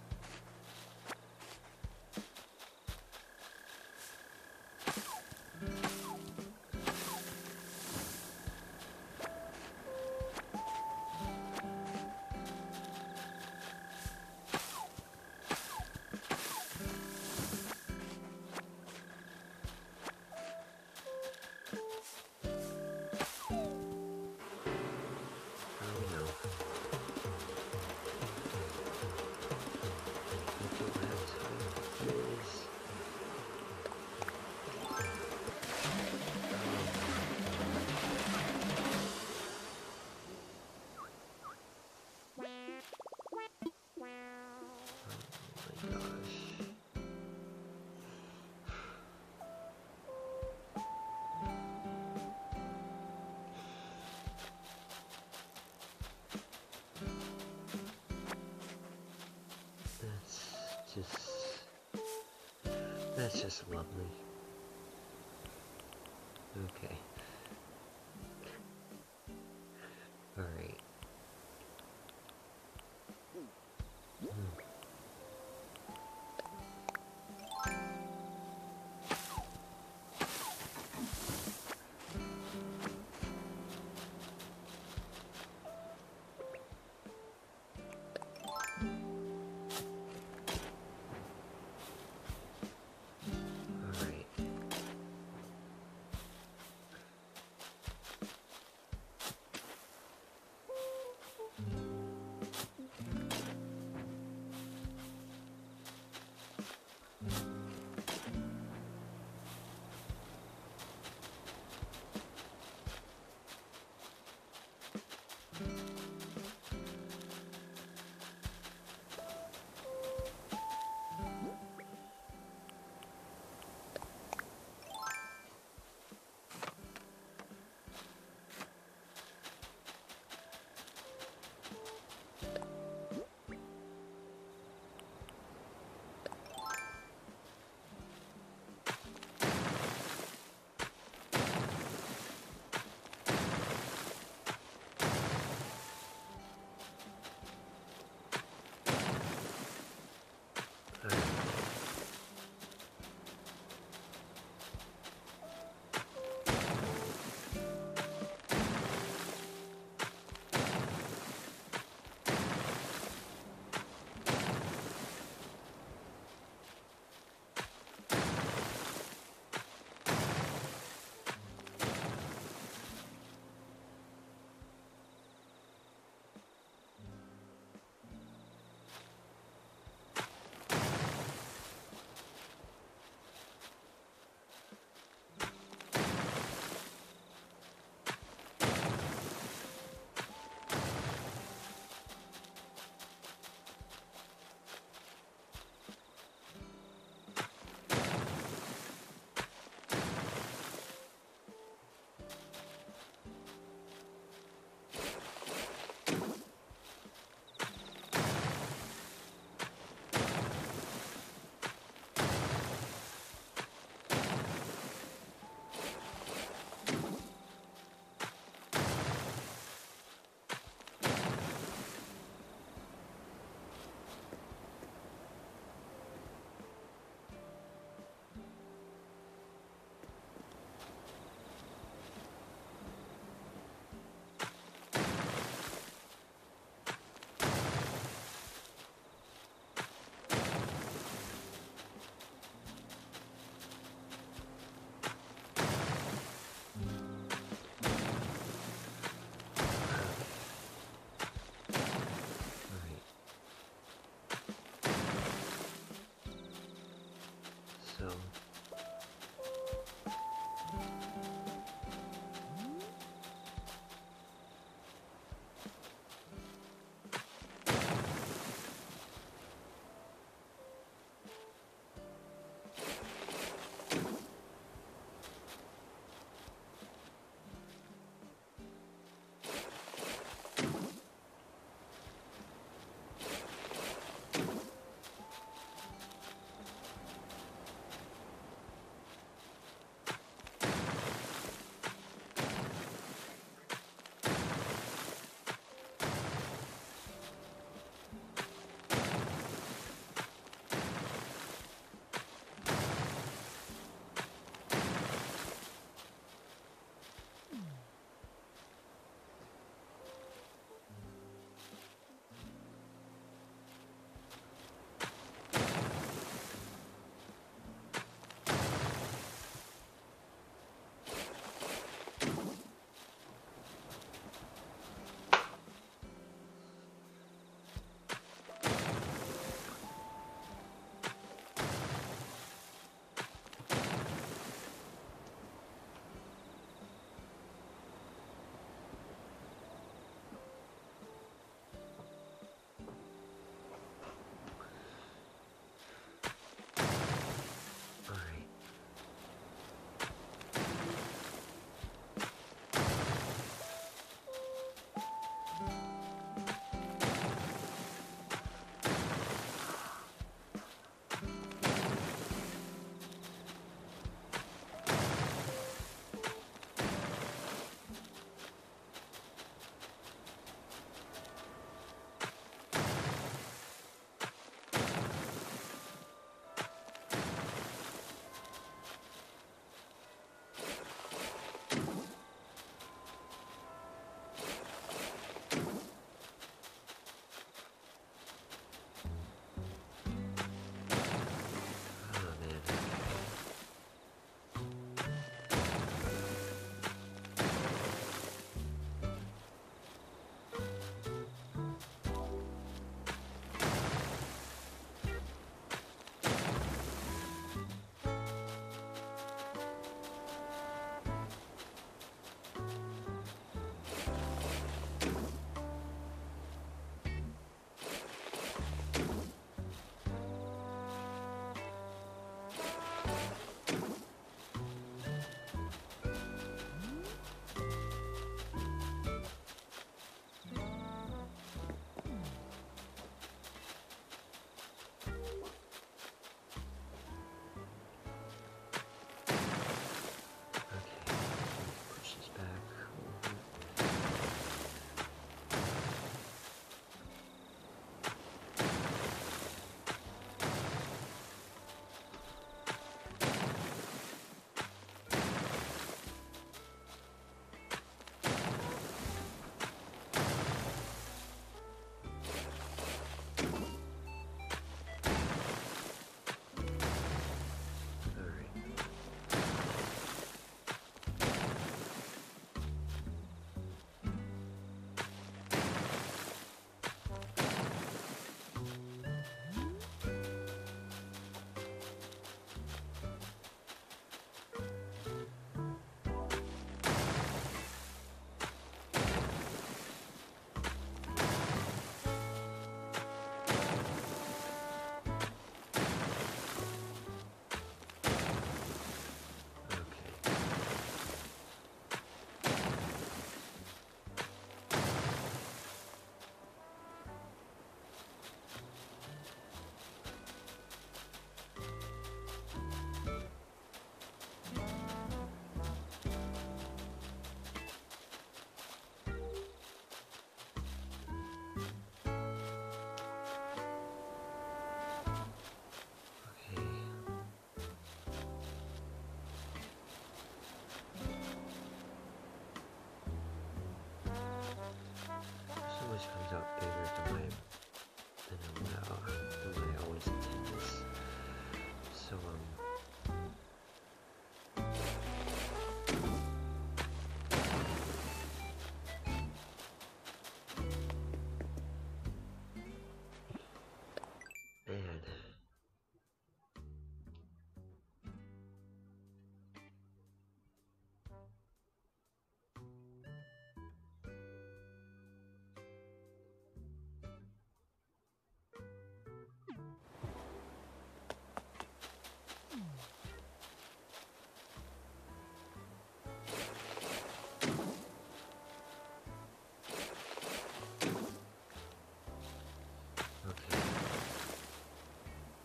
Just, that's just lovely. Okay. Alright. Hmm.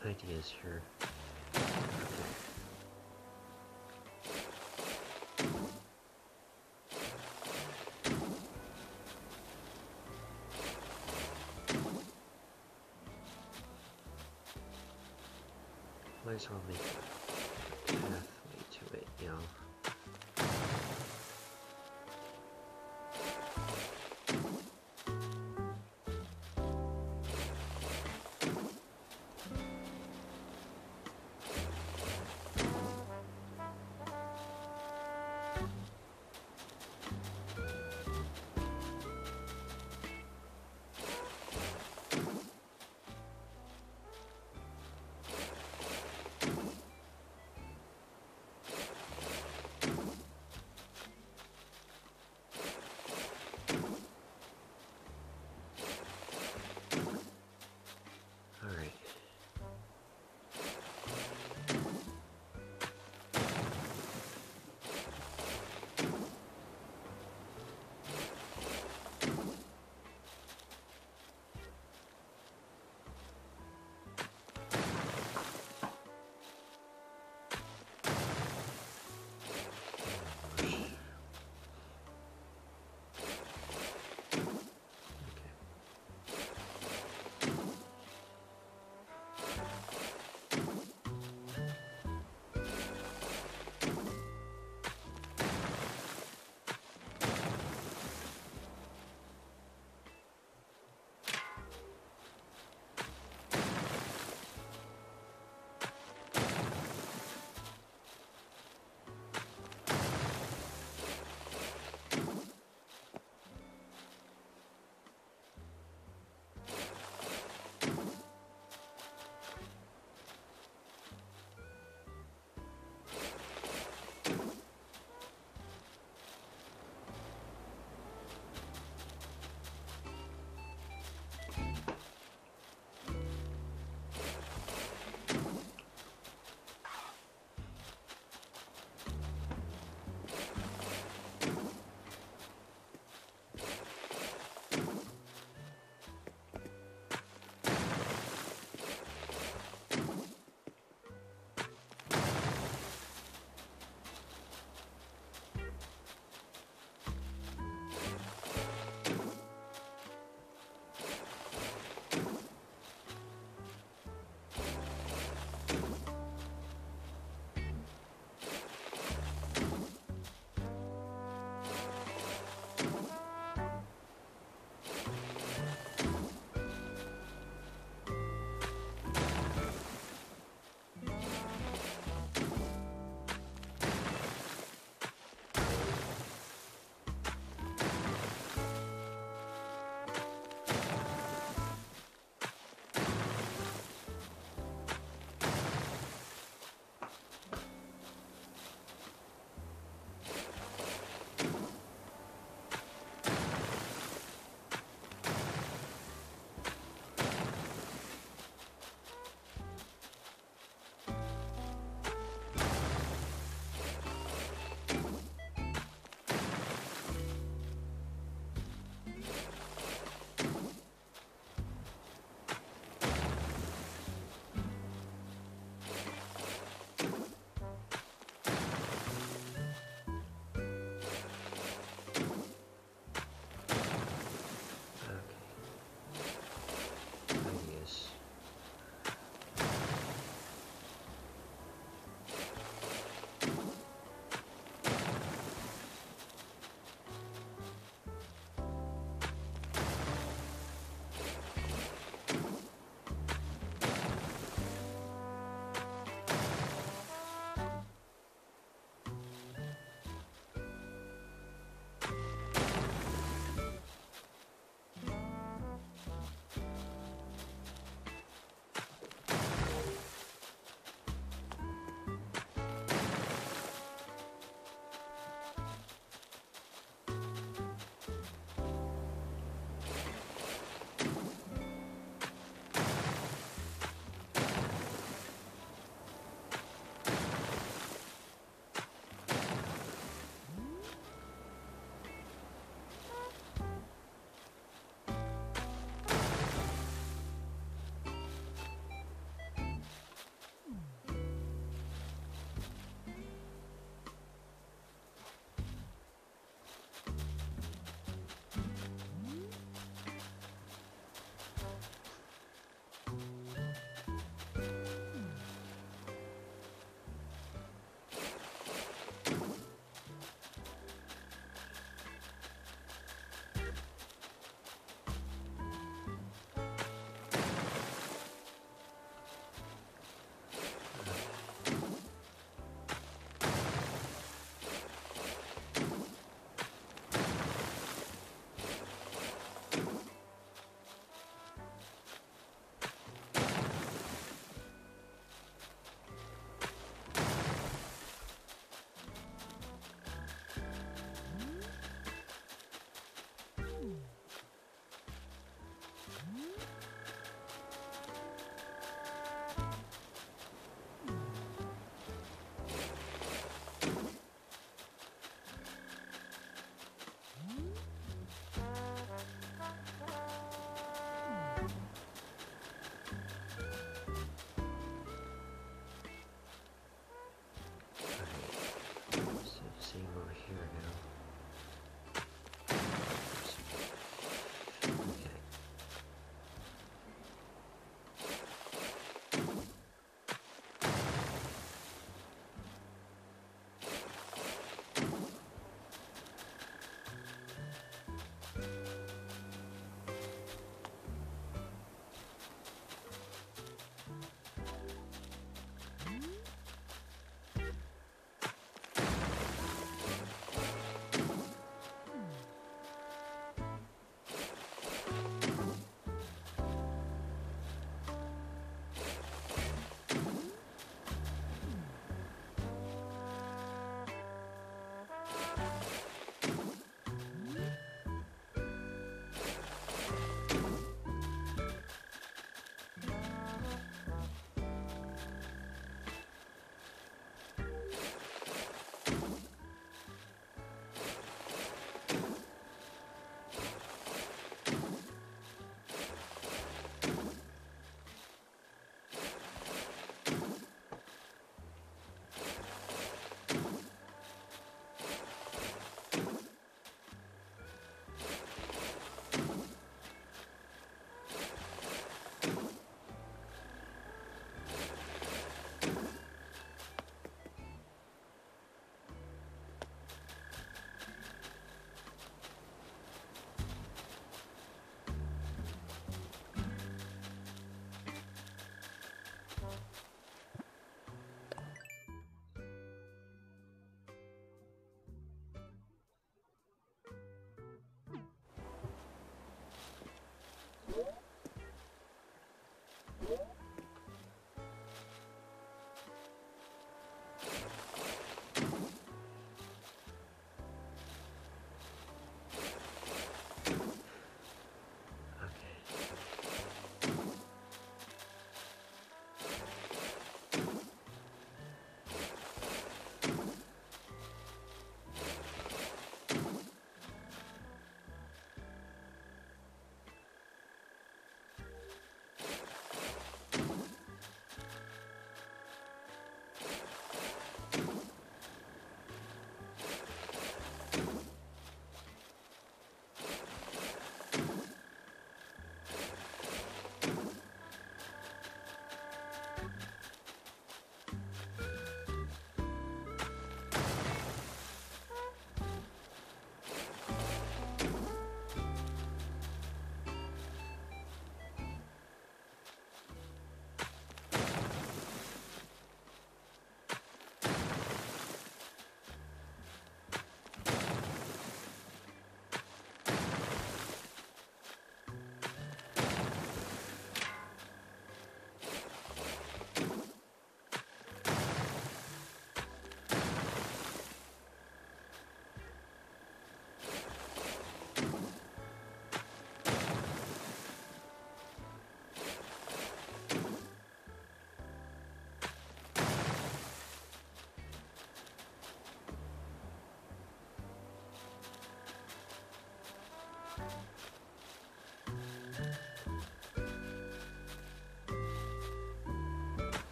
ideas here. Might as well make a pathway to it, you know.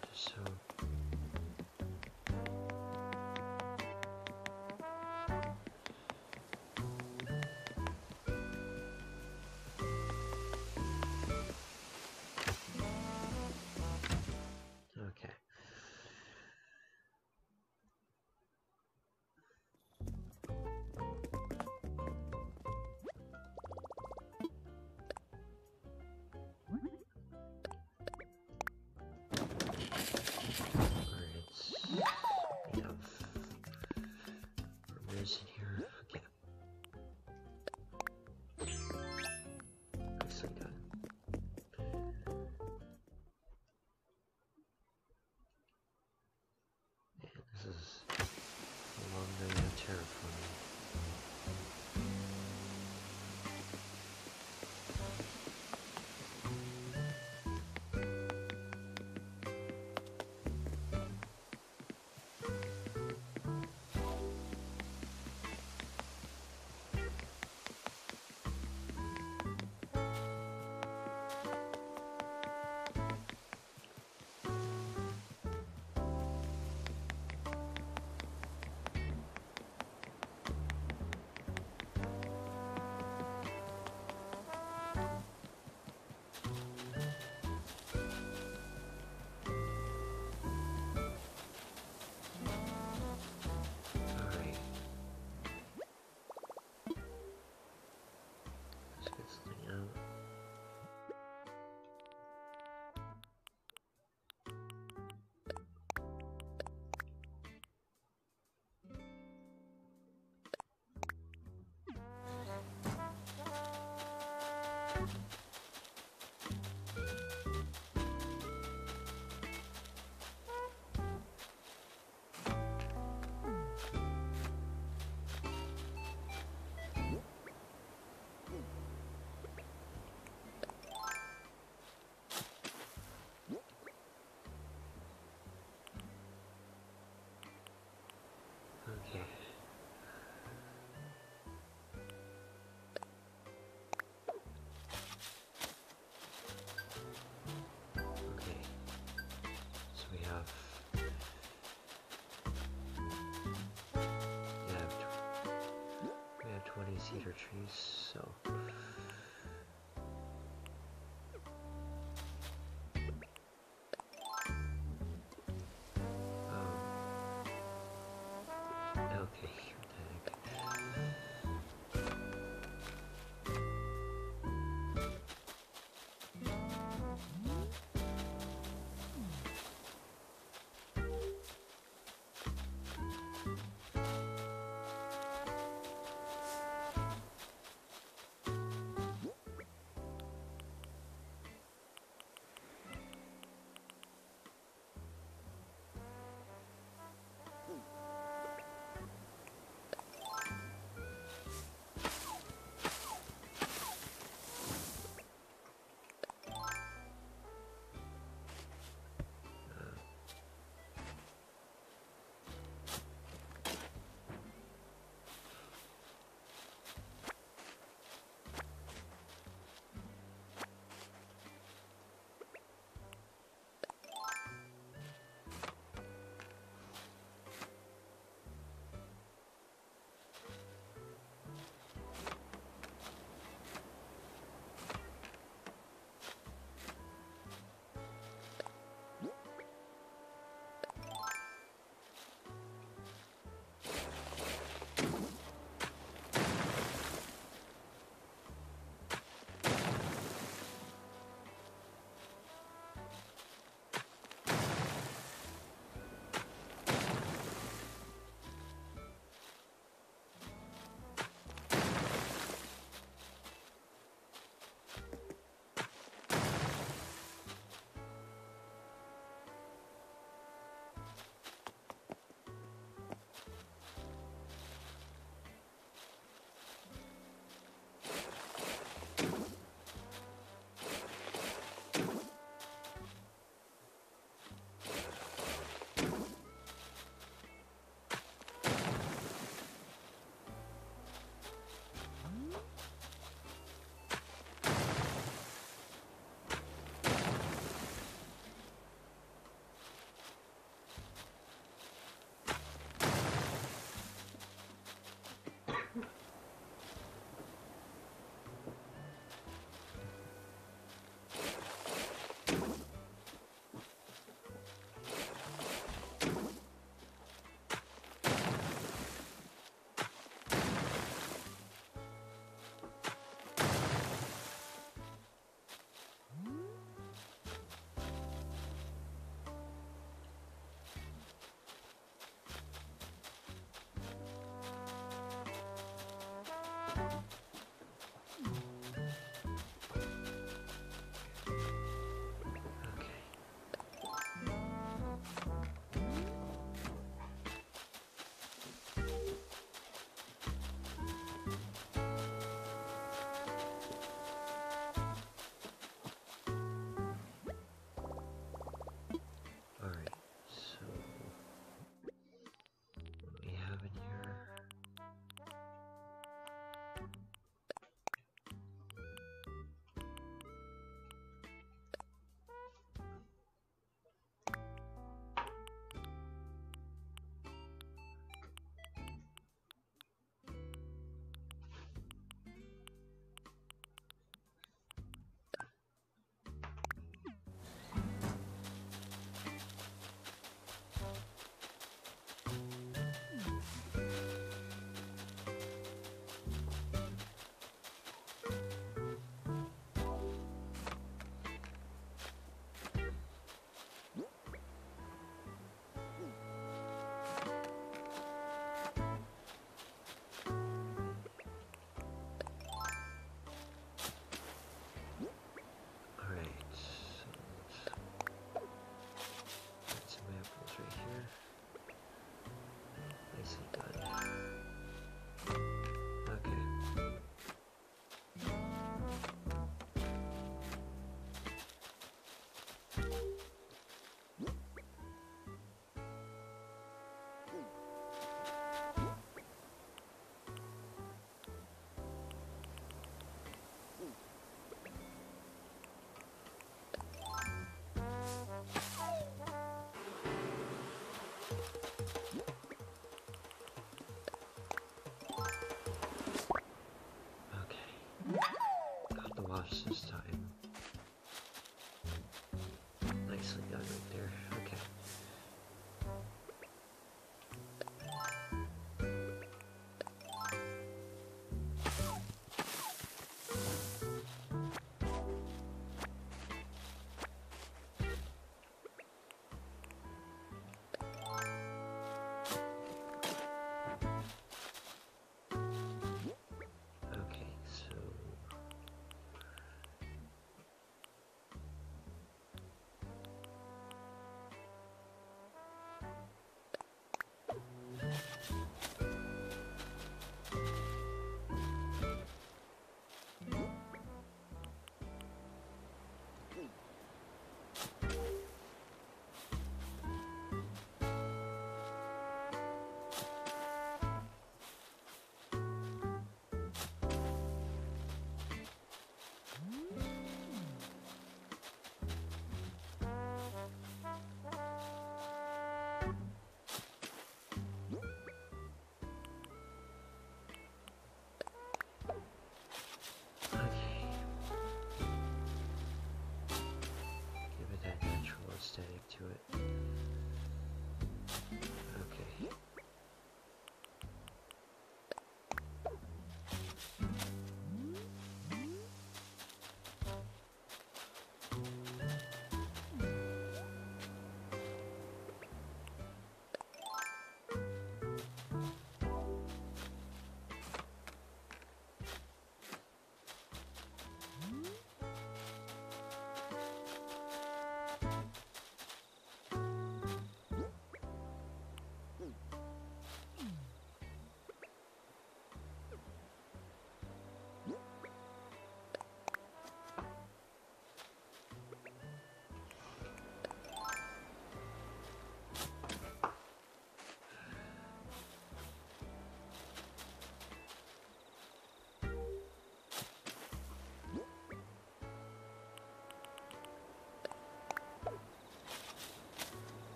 So okay. In here. Okay. Nicely done. And this is a long night of terraforming. Okay. Okay. So we have we have we have twenty cedar trees, so um okay.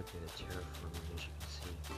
good terraforming, as you can see.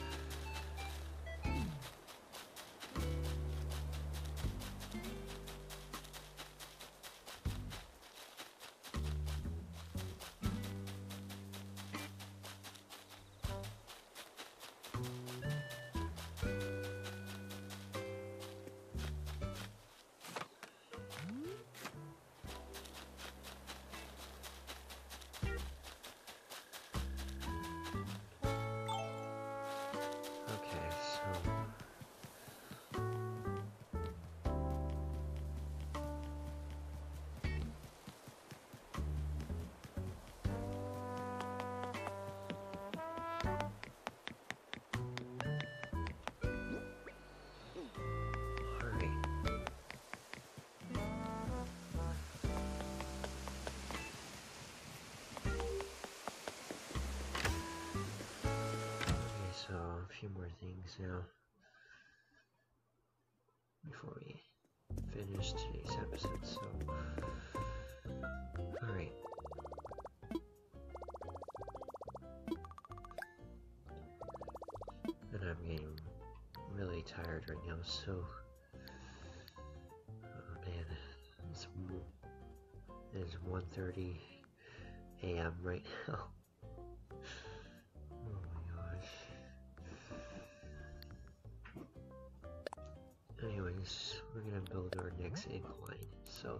Few more things now before we finish today's episode. So, all right. And I'm getting really tired right now. So, oh man, it's it's one thirty a m right now. Anyways, we're gonna build our next incline, so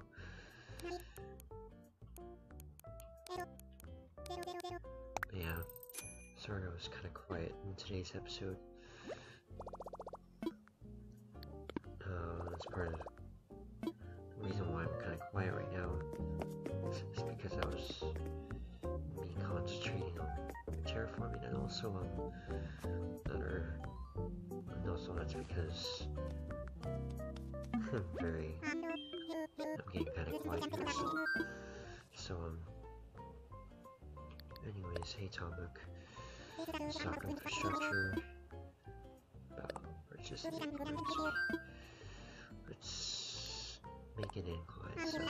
yeah, sorry I was kind of quiet in today's episode. Uh, that's part of the reason why I'm kind of quiet right now is, is because I was me concentrating on terraforming, and also um other, and also that's because I'm very, I'm getting kind of quiet here, so, so, um, anyways, hey Tomuk, stock infrastructure, about purchasing inclines, let's make an incline, so,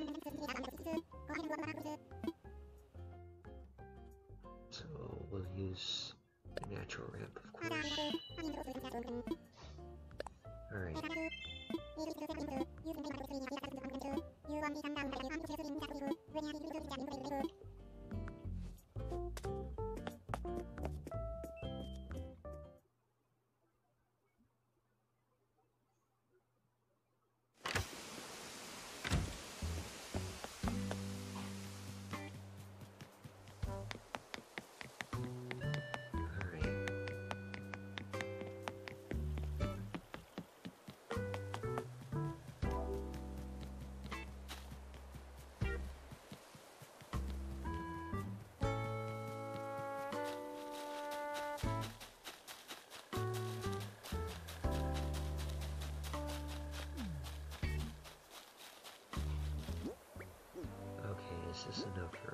so we'll use the natural ramp, of course. Alright. Is this enough room?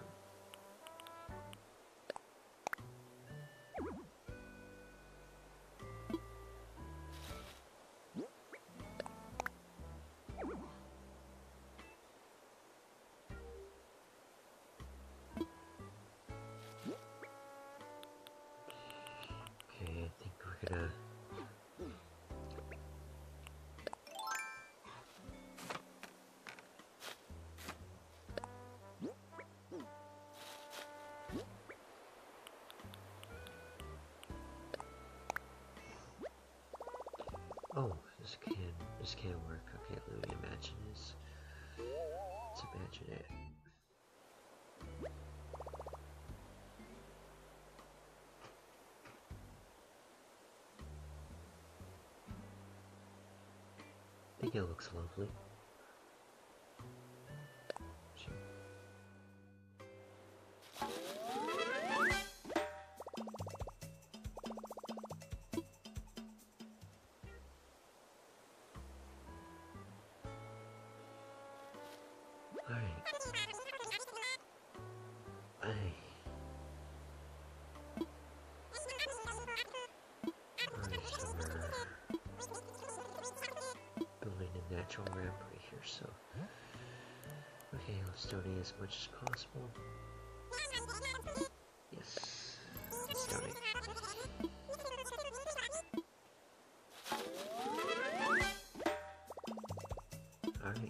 Okay, I think we're gonna Oh, this can this can work. Okay, let me imagine this. Let's imagine it. I think it looks lovely. Natural ramp right here, so okay, let's donate as much as possible. Yes, let's donate. Alright.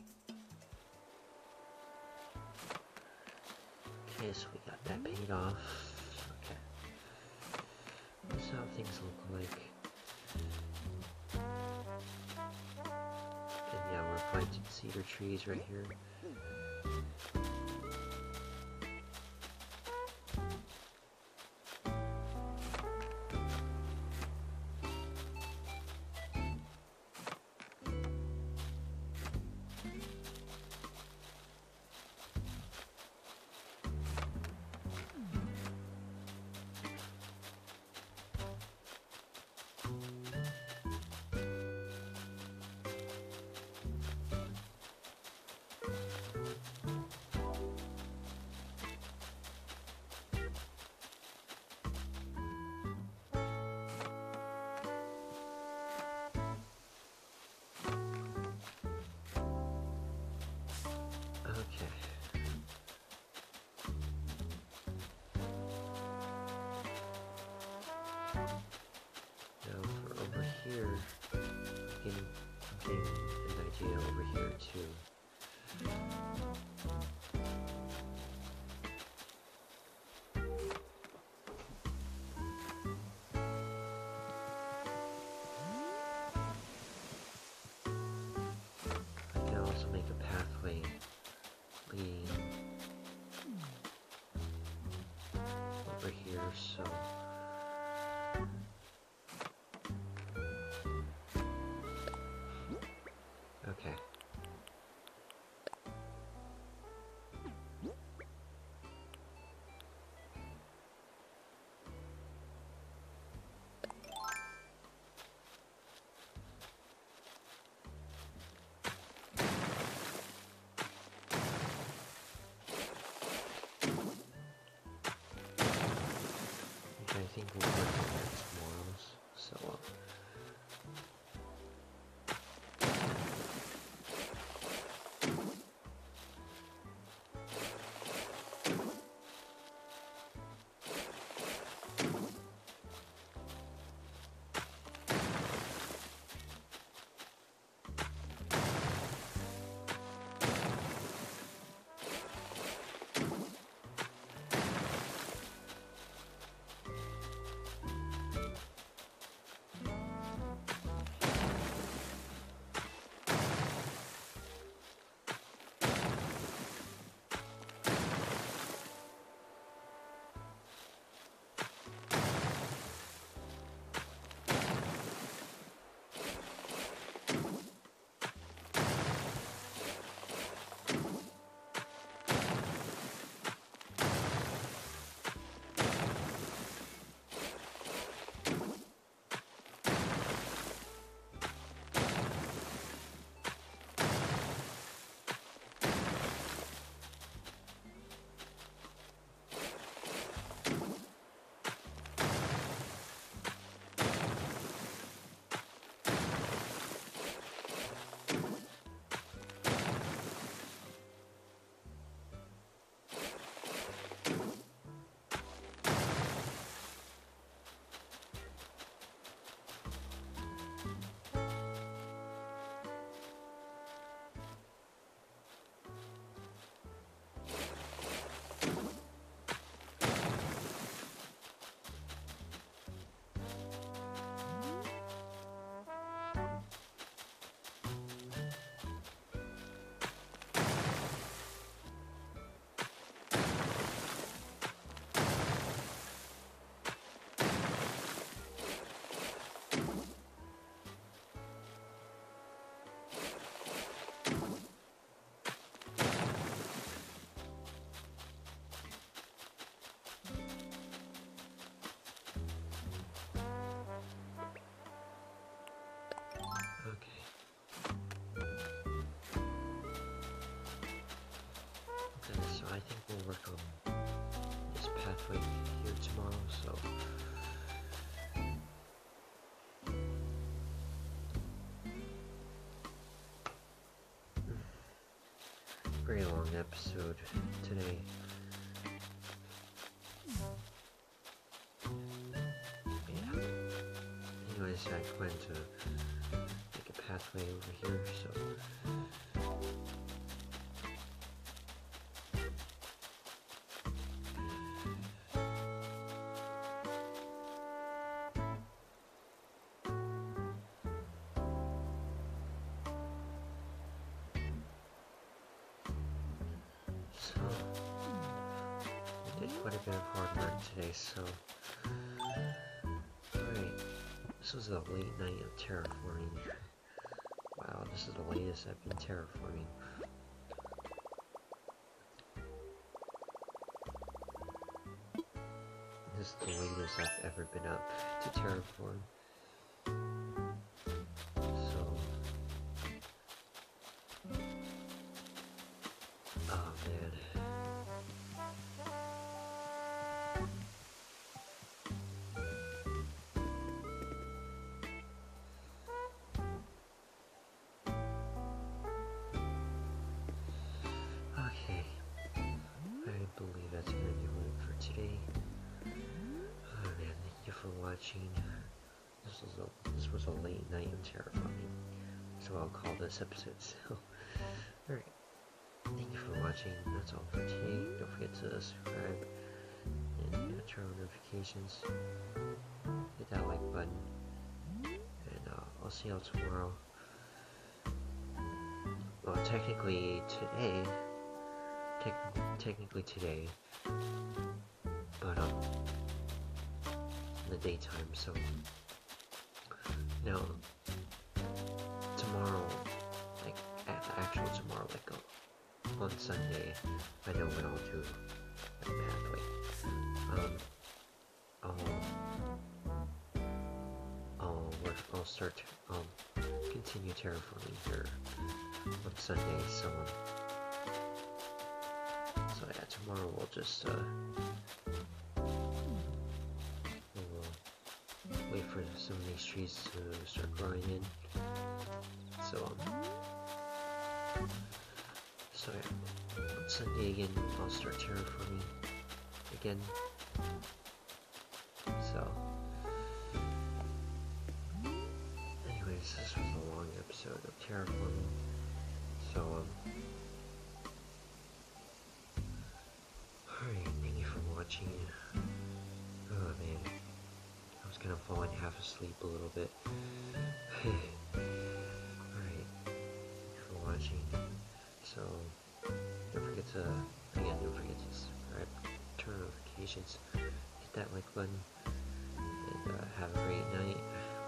Okay, so we got that paid off. Okay. That's how things look like. And yeah, we're planting cedar trees right here. Here, getting, I'm getting an idea over here too. I can also make a pathway leading over here, so okay. Okay, I think we'll work on that tomorrow, so uh, I think we'll work on this pathway here tomorrow, so very long episode today. anyways, I plan to make a pathway over here, so... So, I did quite a bit of hard work today, so... Alright, this was a late night of terraforming. Wow, this is the latest I've been terraforming. This is the latest I've ever been up to terraform. So... Oh man. Okay, I believe that's gonna do it for today. Oh man, thank you for watching. This was a this was a late night of terraforming, so I'll call this episode. So, alright, thank you for watching. That's all for today. Don't forget to subscribe and uh, turn on notifications. Hit that like button, and uh, I'll see y'all tomorrow. Well, technically today. Te technically today, but um, in the daytime. So now tomorrow, like at the actual tomorrow, like uh, on Sunday, I know when I'll do my pathway. Um, I'll I'll work. I'll start. Um, continue terraforming here on Sunday. So. Um, So yeah, tomorrow we'll just uh, we'll wait for some of these trees to start growing in. So um, so yeah, on Sunday again I'll start terraforming again. So, anyways, this was a long episode of terraforming. So um. Alright, thank you for watching. Oh man, I was kind of falling half asleep a little bit. Alright, thank you for watching. So, don't forget to, again, don't forget to subscribe, turn on notifications, hit that like button, and uh, have a great night.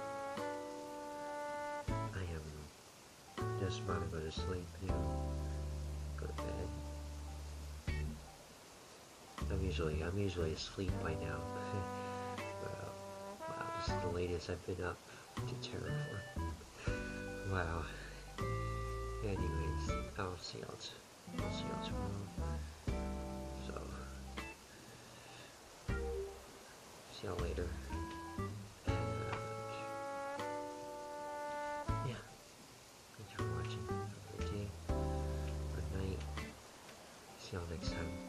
I am just about to go to sleep now, go to bed. I'm usually, I'm usually asleep by now. But, uh, wow, this is the latest I've been up to terraform. Wow. Anyways, I'll see y'all, I'll see y'all tomorrow. So, see y'all later. And, uh, yeah. Thank you for watching. Have a good day. Good night. See y'all next time.